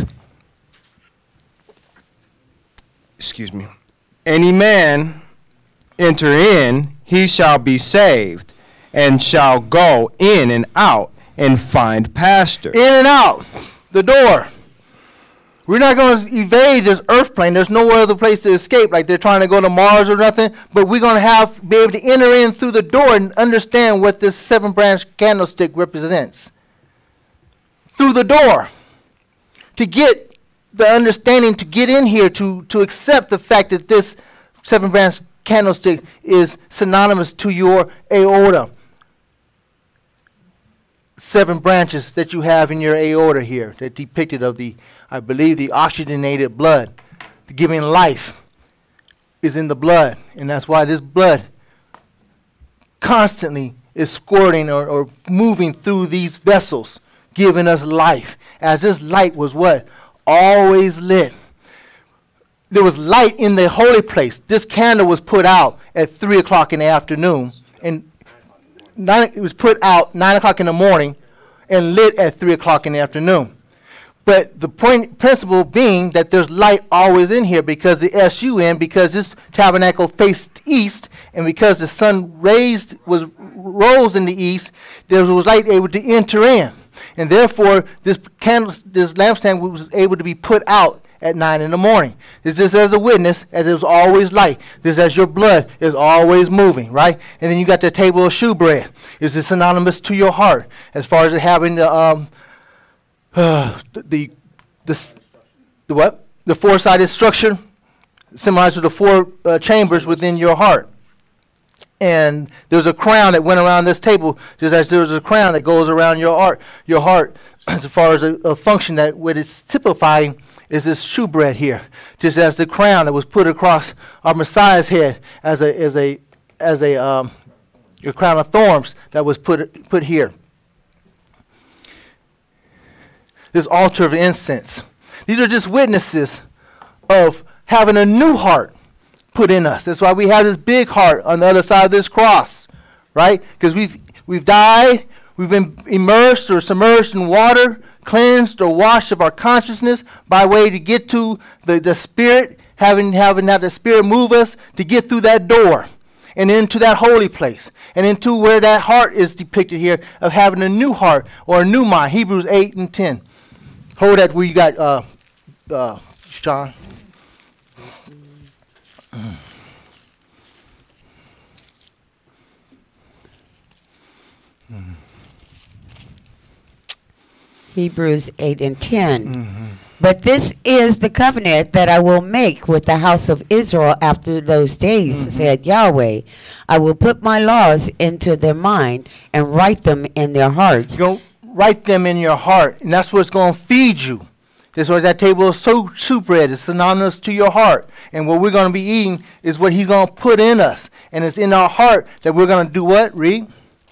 any man enter in, he shall be saved, and shall go in and out and find pasture. In and out, the door. We're not going to evade this earth plane. There's no other place to escape, like they're trying to go to Mars or nothing. But we're going to be able to enter in through the door and understand what this 7-branch candlestick represents. Through the door. To get the understanding, to get in here, to accept the fact that this 7-branch candlestick is synonymous to your aorta. 7 branches that you have in your aorta here, that depicted of the, I believe, the oxygenated blood, the giving life is in the blood, and that's why this blood constantly is squirting or moving through these vessels, giving us life. As this light was what? Always lit. There was light in the holy place. This candle was put out at 3 o'clock in the afternoon, and it was put out 9 o'clock in the morning and lit at 3 o'clock in the afternoon. But the principle being that there's light always in here because the sun, because this tabernacle faced east, and because the sun rose in the east, there was light able to enter in. And therefore, this lampstand was able to be put out at 9 in the morning. This is as a witness, as it was always light. This is as your blood is always moving, right? And then you got the table of shewbread. It's synonymous to your heart, as far as it having the what? The 4-sided structure, symbolized to the 4 chambers within your heart. And there's a crown that went around this table, just as there's a crown that goes around your heart, as far as a function that what it's typifying is this shewbread here, just as the crown that was put across our Messiah's head as a crown of thorns that was put here. This altar of incense. These are just witnesses of having a new heart put in us. That's why we have this big heart on the other side of this cross, right? Because we've died, we've been immersed or submerged in water, cleansed or washed of our consciousness by way to get to the Spirit, having had the Spirit move us to get through that door and into that holy place and into where that heart is depicted here of having a new heart or a new mind. Hebrews 8 and 10. Hold that where you got Sean. Hebrews 8 and 10. But this is the covenant that I will make with the house of Israel after those days, said Yahweh. I will put my laws into their mind and write them in their hearts. Go write them in your heart, and that's what's going to feed you. That's why that table of soup bread is synonymous to your heart. And what we're going to be eating is what he's going to put in us. And it's in our heart that we're going to do what? Read.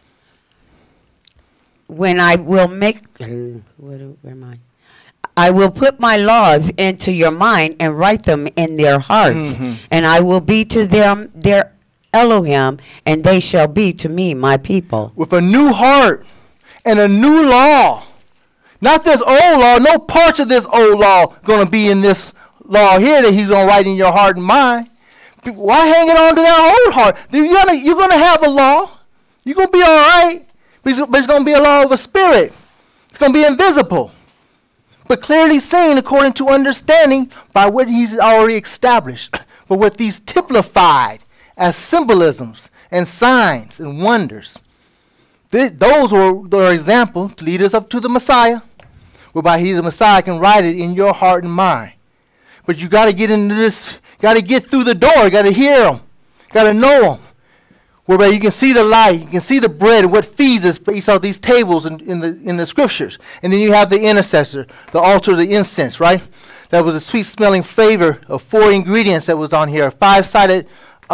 When I will make, where am I? I will put my laws into your mind and write them in their hearts. And I will be to them their Elohim, and they shall be to me my people. With a new heart and a new law. Not this old law. No parts of this old law going to be in this law here that he's going to write in your heart and mind. Why hang it on to that old heart? You're going to have a law. You're going to be all right. But it's going to be a law of a spirit. It's going to be invisible. But clearly seen according to understanding by what he's already established. But what these typified as symbolisms and signs and wonders. Those were the example to lead us up to the Messiah, whereby he's the Messiah can write it in your heart and mind. But you got to get into this, got to get through the door, got to hear him, got to know him. Whereby you can see the light, you can see the bread and what feeds us based on these tables in the scriptures. And then you have the intercessor, the altar, the incense, right? That was a sweet smelling flavor of 4 ingredients that was on here, 5-sided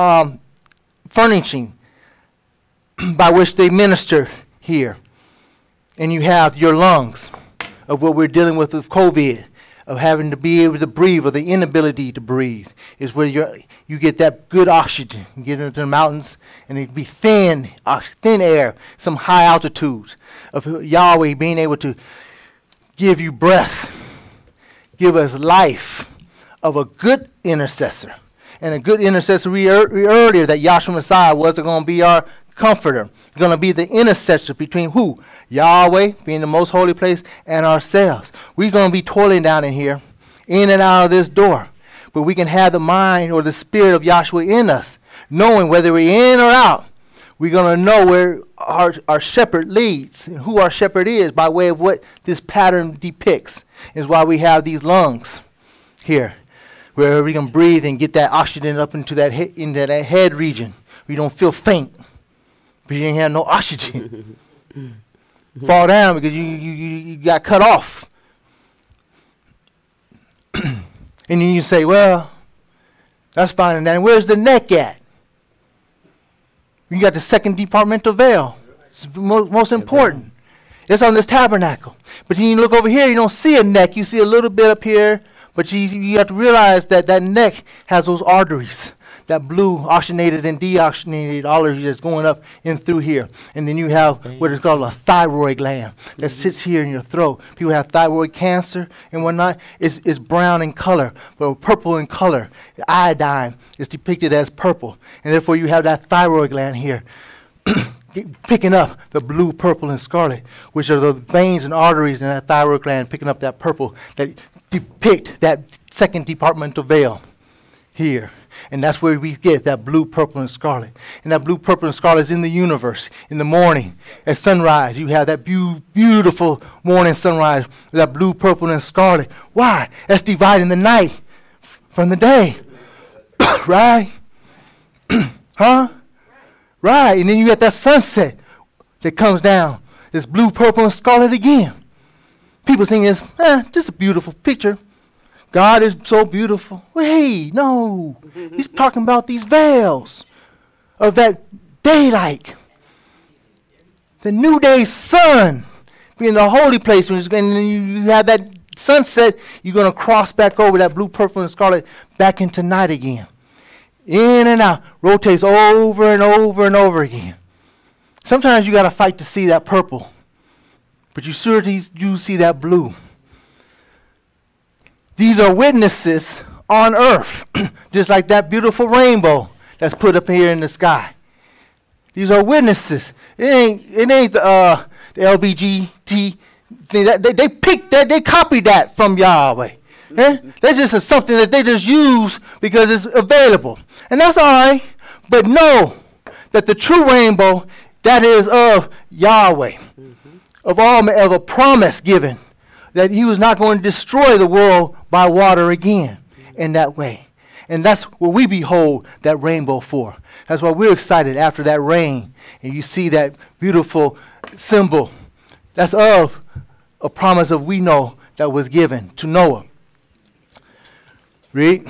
furnishing by which they minister here. And you have your lungs of what we're dealing with COVID, of having to be able to breathe or the inability to breathe, is where you get that good oxygen. You get into the mountains and it be thin air, some high altitudes of Yahweh being able to give you breath, give us life of a good intercessor. And a good intercessor, we heard earlier that Yahshua Messiah was going to be our comforter, going to be the intercessor between who? Yahweh, being the most holy place, and ourselves. We're going to be toiling down in here, in and out of this door. But we can have the mind or the spirit of Yahshua in us, knowing whether we're in or out. We're going to know where our shepherd leads and who our shepherd is by way of what this pattern depicts. Is why we have these lungs here, where we can breathe and get that oxygen up into that head region. We don't feel faint. But you ain't have no oxygen. Fall down because you got cut off. And then you say, well, that's fine. And then where's the neck at? You got the second departmental veil. It's most important. It's on this tabernacle. But then you look over here, you don't see a neck. You see a little bit up here. But you have to realize that that neck has those arteries. That blue oxygenated and deoxygenated artery that's going up and through here. And then you have what is called a thyroid gland that sits here in your throat. People have thyroid cancer and whatnot. It's brown in color, but purple in color. The iodine is depicted as purple. And therefore you have that thyroid gland here picking up the blue, purple, and scarlet, which are the veins and arteries in that thyroid gland picking up that purple that depict that second departmental veil here. And that's where we get that blue, purple, and scarlet. And that blue, purple, and scarlet is in the universe. In the morning, at sunrise, you have that beautiful morning sunrise, that blue, purple, and scarlet. Why? That's dividing the night from the day. Right? Huh? Right. And then you got that sunset that comes down. It's blue, purple, and scarlet again. People think it's just a beautiful picture. God is so beautiful. Hey, no. He's talking about these veils of that daylight. The new day sun being the holy place. And you have that sunset, you're going to cross back over that blue, purple, and scarlet back into night again. In and out. Rotates over and over and over again. Sometimes you got to fight to see that purple. But you certainly do see that blue. These are witnesses on earth, just like that beautiful rainbow that's put up here in the sky. These are witnesses. It ain't the LBGT thing. They picked that, they copied that from Yahweh. That's just something that they just use because it's available. And that's all right. But know that the true rainbow, that is of Yahweh, of a promise given, that he was not going to destroy the world by water again in that way. And that's what we behold that rainbow for. That's why we're excited after that rain. And you see that beautiful symbol. That's of a promise of we know that was given to Noah. Read.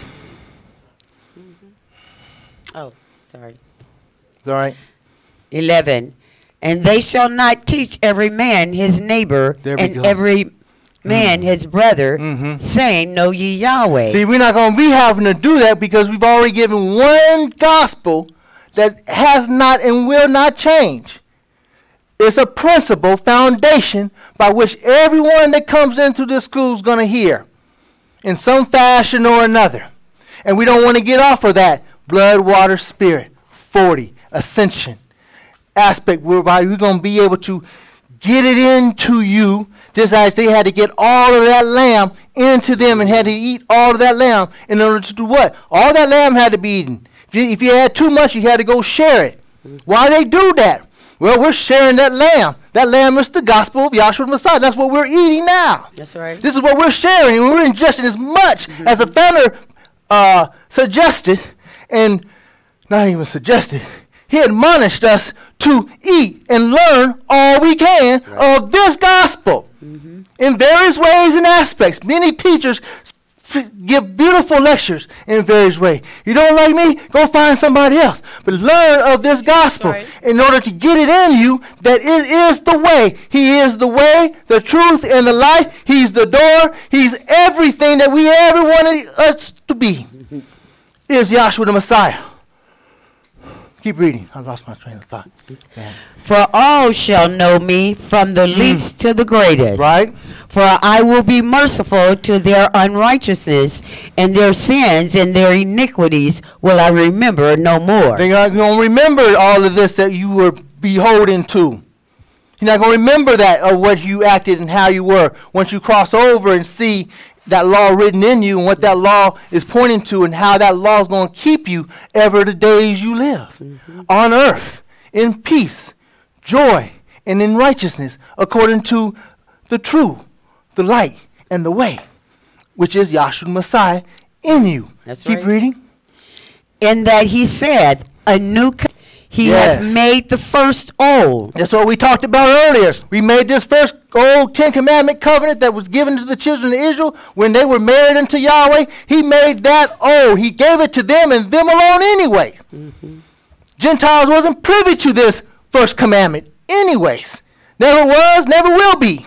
Oh, sorry. All right. 11. And they shall not teach every man his neighbor There we and go. every man his brother, saying, Know ye Yahweh. See, we're not going to be having to do that because we've already given one gospel that has not and will not change. It's a principle, foundation, by which everyone that comes into this school is going to hear in some fashion or another. And we don't want to get off of that blood, water, spirit, 40, ascension aspect, whereby we're going to be able to get it into you, just as they had to get all of that lamb into them and had to eat all of that lamb in order to do what? All that lamb had to be eaten. If you had too much, you had to go share it. Why they do that? Well, we're sharing that lamb. That lamb is the gospel of Yahshua the Messiah. That's what we're eating now. That's right. This is what we're sharing, and we're ingesting as much as the founder suggested, and not even suggested. He admonished us to eat and learn all we can of this gospel in various ways and aspects. Many teachers give beautiful lectures in various ways. You don't like me? Go find somebody else. But learn of this gospel in order to get it in you that it is the way. He is the way, the truth, and the life. He's the door. He's everything that we ever wanted us to be. Is Yahshua the Messiah. Keep reading. I lost my train of thought. For all shall know me, from the least to the greatest. Right. For I will be merciful to their unrighteousness, and their sins and their iniquities will I remember no more. They're not going to remember all of this that you were beholden to. You're not going to remember that of what you acted and how you were. Once you cross over and see that law written in you and what that law is pointing to and how that law is going to keep you ever the days you live on earth in peace, joy, and in righteousness according to the true, the light, and the way, which is Yahshua the Messiah in you. That's Keep right. reading. In that he said, a new he Yes. hath made the first old. That's what we talked about earlier. We made this first old Ten Commandment covenant that was given to the children of Israel when they were married unto Yahweh. He made that old. He gave it to them and them alone anyway. Gentiles wasn't privy to this first commandment anyways. Never was, never will be.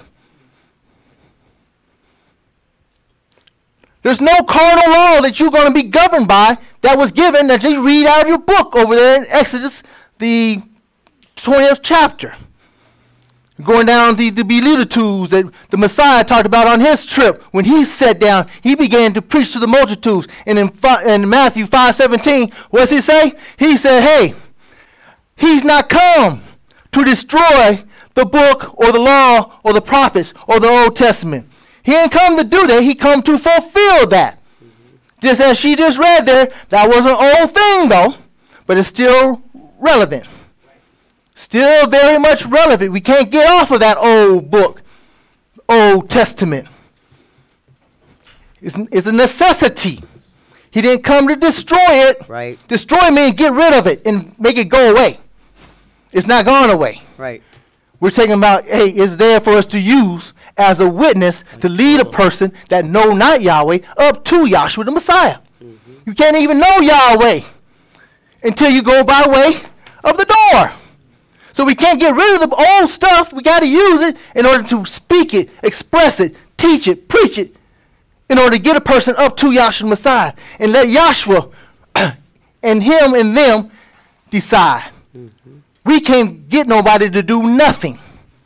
There's no carnal law that you're going to be governed by that was given that you read out of your book over there in Exodus, the 20th chapter. Going down the beatitudes that the Messiah talked about on his trip. When he sat down, he began to preach to the multitudes. And in Matthew 5:17, what does he say? He said, hey, he's not come to destroy the book or the law or the prophets or the Old Testament. He ain't come to do that. He come to fulfill that. Just as she just read there, that was an old thing though, but it's still relevant. Still very much relevant. We can't get off of that old book, Old Testament. It's a necessity. He didn't come to destroy it. Right. Destroy means get rid of it and make it go away. It's not gone away. Right. We're talking about, hey, it's there for us to use as a witness to lead a person that know not Yahweh up to Yahshua the Messiah. You can't even know Yahweh until you go by way of the door. So we can't get rid of the old stuff. We got to use it in order to speak it, express it, teach it, preach it, in order to get a person up to Yahshua the Messiah and let Yahshua and him and them decide. We can't get nobody to do nothing.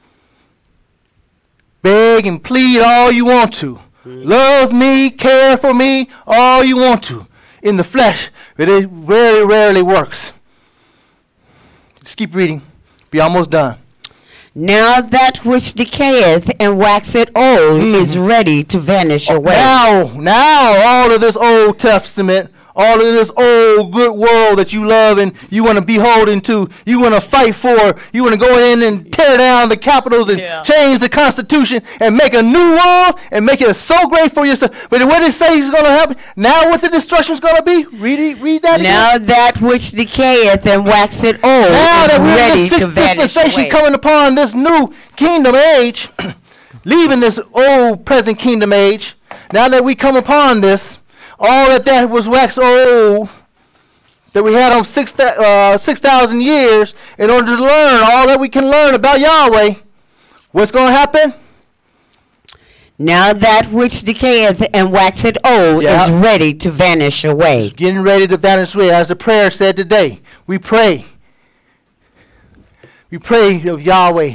Beg and plead all you want to. Love me, care for me, all you want to. In the flesh, but it very rarely works. Just keep reading. Be almost done. Now that which decayeth and waxeth old is ready to vanish away. Now all of this Old Testament, all of this old good world that you love and you want to be beholden to, you want to fight for, you want to go in and tear down the capitals and change the Constitution and make a new world and make it so great for yourself. But what did it say is going to happen? Now what the destruction is going to be? Read that again. Now that which decayeth and waxeth old Now is that we're ready in to the vanish dispensation away. coming upon this new kingdom age, leaving this old present kingdom age, now that we come upon this, all that was waxed old, that we had on 6,000 years, in order to learn all that we can learn about Yahweh, what's going to happen? Now that which decayeth and waxeth old Yeah. is ready to vanish away. It's getting ready to vanish away. As the prayer said today, we pray. We pray of Yahweh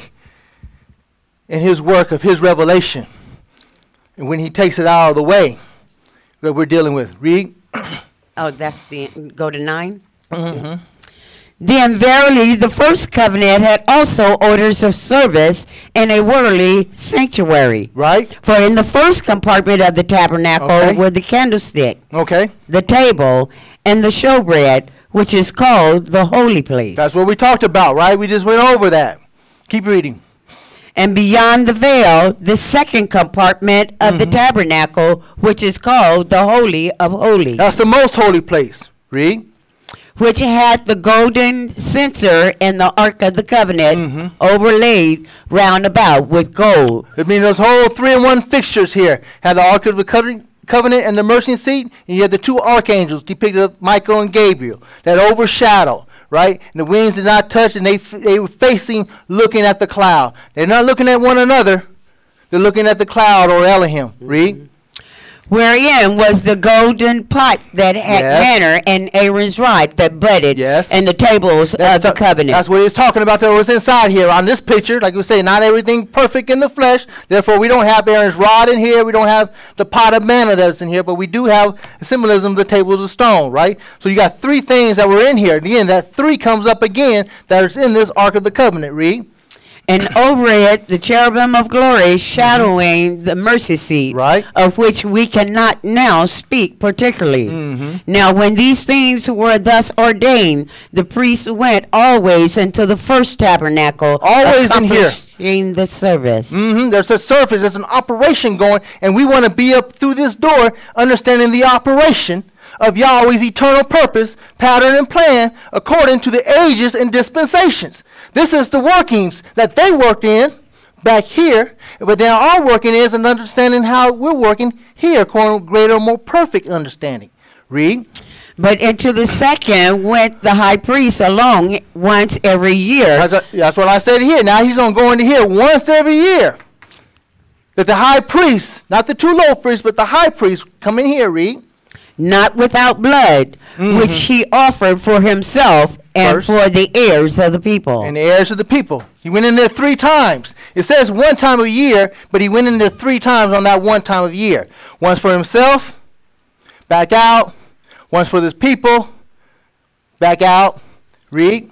and his work, of his revelation. And when he takes it out of the way, that we're dealing with. Read. Oh, that's the, go to 9? Mm-hmm. Then verily the first covenant had also orders of service and a worldly sanctuary. Right? For in the first compartment of the tabernacle Okay. were the candlestick, Okay. the table, and the showbread, which is called the holy place. That's what we talked about, right? We just went over that. Keep reading. And beyond the veil, the second compartment of the tabernacle, which is called the Holy of Holies, That's the most holy place. Read. which had the golden censer and the Ark of the Covenant overlaid round about with gold. I mean, those whole 3-in-1 fixtures here had the Ark of the Covenant and the mercy seat, and you had the two archangels depicted of Michael and Gabriel that overshadow, right? And the wings did not touch, and they were facing, looking at the cloud. They're not looking at one another. They're looking at the cloud or Elohim. Read. Wherein was the golden pot that had Yes. manna and Aaron's rod that budded, Yes. and the tables of the covenant. That's what he's talking about. That was inside here on this picture. Like we say, not everything perfect in the flesh. Therefore, we don't have Aaron's rod in here. We don't have the pot of manna that's in here. But we do have the symbolism of the tables of stone, right? So you got 3 things that were in here. Again, that 3 comes up again that is in this Ark of the Covenant. Read. And over it the cherubim of glory shadowing the mercy seat, Right. of which we cannot now speak particularly. Now when these things were thus ordained, the priests went always into the first tabernacle, Always in here. accomplishing the service. There's a surface. There's an operation going. And we want to be up through this door understanding the operation of Yahweh's eternal purpose, pattern, and plan according to the ages and dispensations. This is the workings that they worked in back here, but now our working is in understanding how we're working here according to greater, more perfect understanding. Read. But into the second went the high priest alone once every year. That's what I said here. Now he's going to go into here once every year. That the high priest, not the 2 low priests, but the high priest, come in here, read. Not without blood, which he offered for himself and First. for the heirs of the people. And the heirs of the people. He went in there 3 times. It says 1 time a year, but he went in there 3 times on that 1 time of year. Once for himself, back out. Once for his people, back out. Read.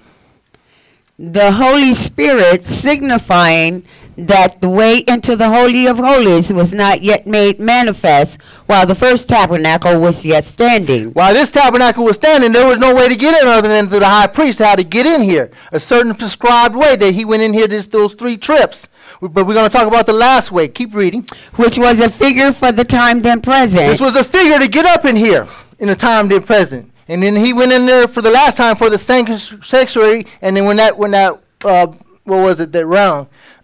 The Holy Spirit signifying that the way into the Holy of Holies was not yet made manifest while the first tabernacle was yet standing. While this tabernacle was standing, there was no way to get in other than through the high priest how to get in here. A certain prescribed way that he went in here those 3 trips. But we're going to talk about the last way. Keep reading. Which was a figure for the time then present. This was a figure to get up in here in the time then present. And then he went in there for the last time for the sanctuary. And then when that what was it, that round,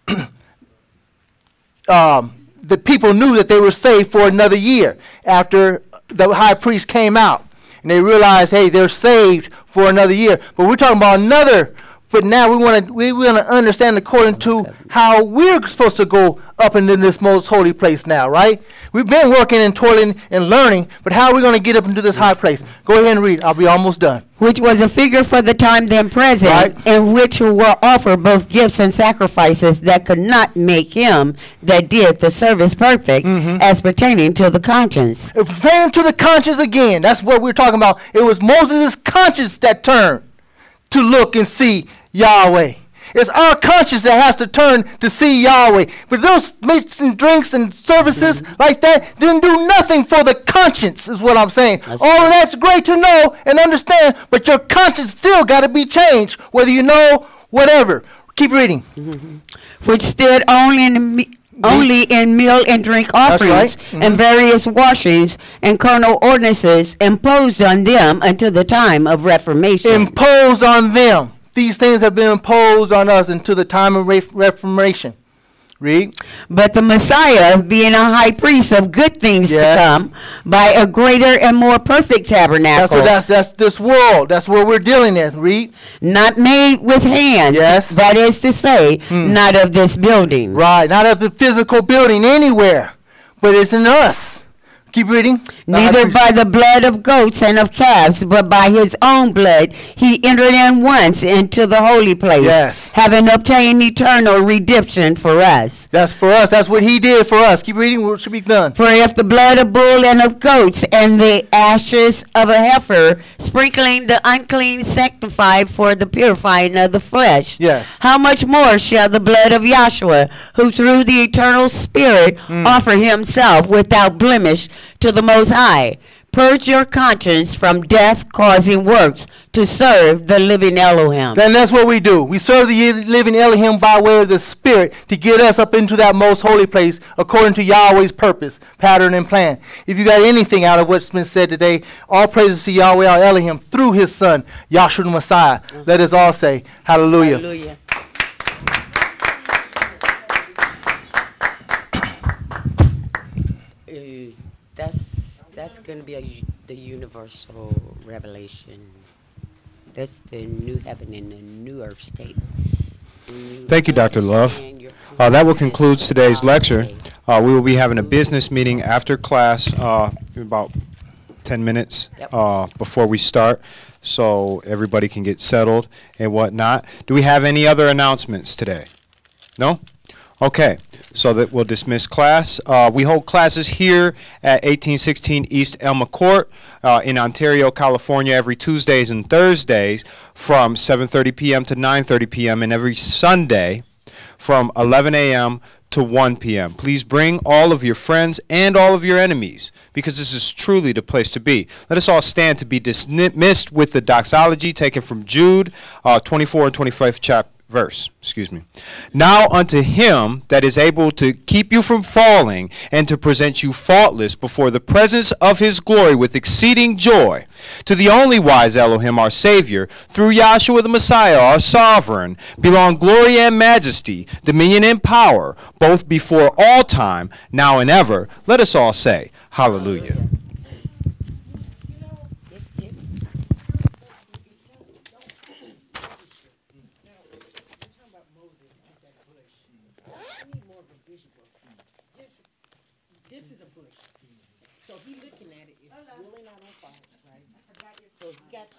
the people knew that they were saved for another year after the high priest came out. And they realized, hey, they're saved for another year. But we're talking about another. But now we want to understand according to how we're supposed to go up into this most holy place now, right? We've been working and toiling and learning, but how are we going to get up into this high place? Go ahead and read. I'll be almost done. Which was a figure for the time then present, Right. in which were offered both gifts and sacrifices that could not make him that did the service perfect, as pertaining to the conscience. Praying to the conscience again. That's what we're talking about. It was Moses' conscience that turned to look and see Yahweh. It's our conscience that has to turn to see Yahweh. But those meats and drinks and services like that didn't do nothing for the conscience, is what I'm saying. All of that's great to know and understand, but your conscience still got to be changed, whether you know whatever. Keep reading. Which stood only in meal and drink That's offerings right. and various washings and carnal ordinances imposed on them until the time of Reformation. Imposed on them. These things have been imposed on us until the time of Reformation. Read. But the Messiah, being a high priest of good things Yes. to come, by a greater and more perfect tabernacle, That's this world. That's where we're dealing with. Read. not made with hands, Yes. that is to say, not of this building. Right. Not of the physical building anywhere, but it's in us. Keep reading. Neither by the blood of goats and of calves, but by his own blood he entered in once into the holy place, Yes. having obtained eternal redemption for us. That's for us. That's what he did for us. Keep reading. What should be done? For if the blood of bull and of goats and the ashes of a heifer, sprinkling the unclean, sanctified for the purifying of the flesh, Yes. how much more shall the blood of Yahshua, who through the eternal Spirit offer himself without blemish to the Most High, purge your conscience from death-causing works to serve the living Elohim. Then that's what we do. We serve the living Elohim by way of the Spirit to get us up into that most holy place according to Yahweh's purpose, pattern, and plan. If you got anything out of what's been said today, all praises to Yahweh our Elohim through his son, Yahshua the Messiah. Let us all say, hallelujah. Hallelujah. That's going to be the universal revelation. That's the new heaven and the new earth state. Thank you, Dr. Love. That will conclude today's lecture. We will be having a business meeting after class in about 10 minutes before we start, so everybody can get settled and whatnot. Do we have any other announcements today? No? Okay, so that we'll dismiss class. We hold classes here at 1816 East Elma Court in Ontario, California, every Tuesdays and Thursdays from 7:30 p.m. to 9:30 p.m. and every Sunday from 11 a.m. to 1 p.m. Please bring all of your friends and all of your enemies, because this is truly the place to be. Let us all stand to be dismissed with the doxology taken from Jude 24 and 25 verse. Now unto him that is able to keep you from falling and to present you faultless before the presence of his glory with exceeding joy, to the only wise Elohim our Savior, through Yahshua the Messiah our Sovereign, belong glory and majesty, dominion and power, both before all time, now and ever. Let us all say, hallelujah. This is a bush. So he looking at it, it's really not on fire, right? So he got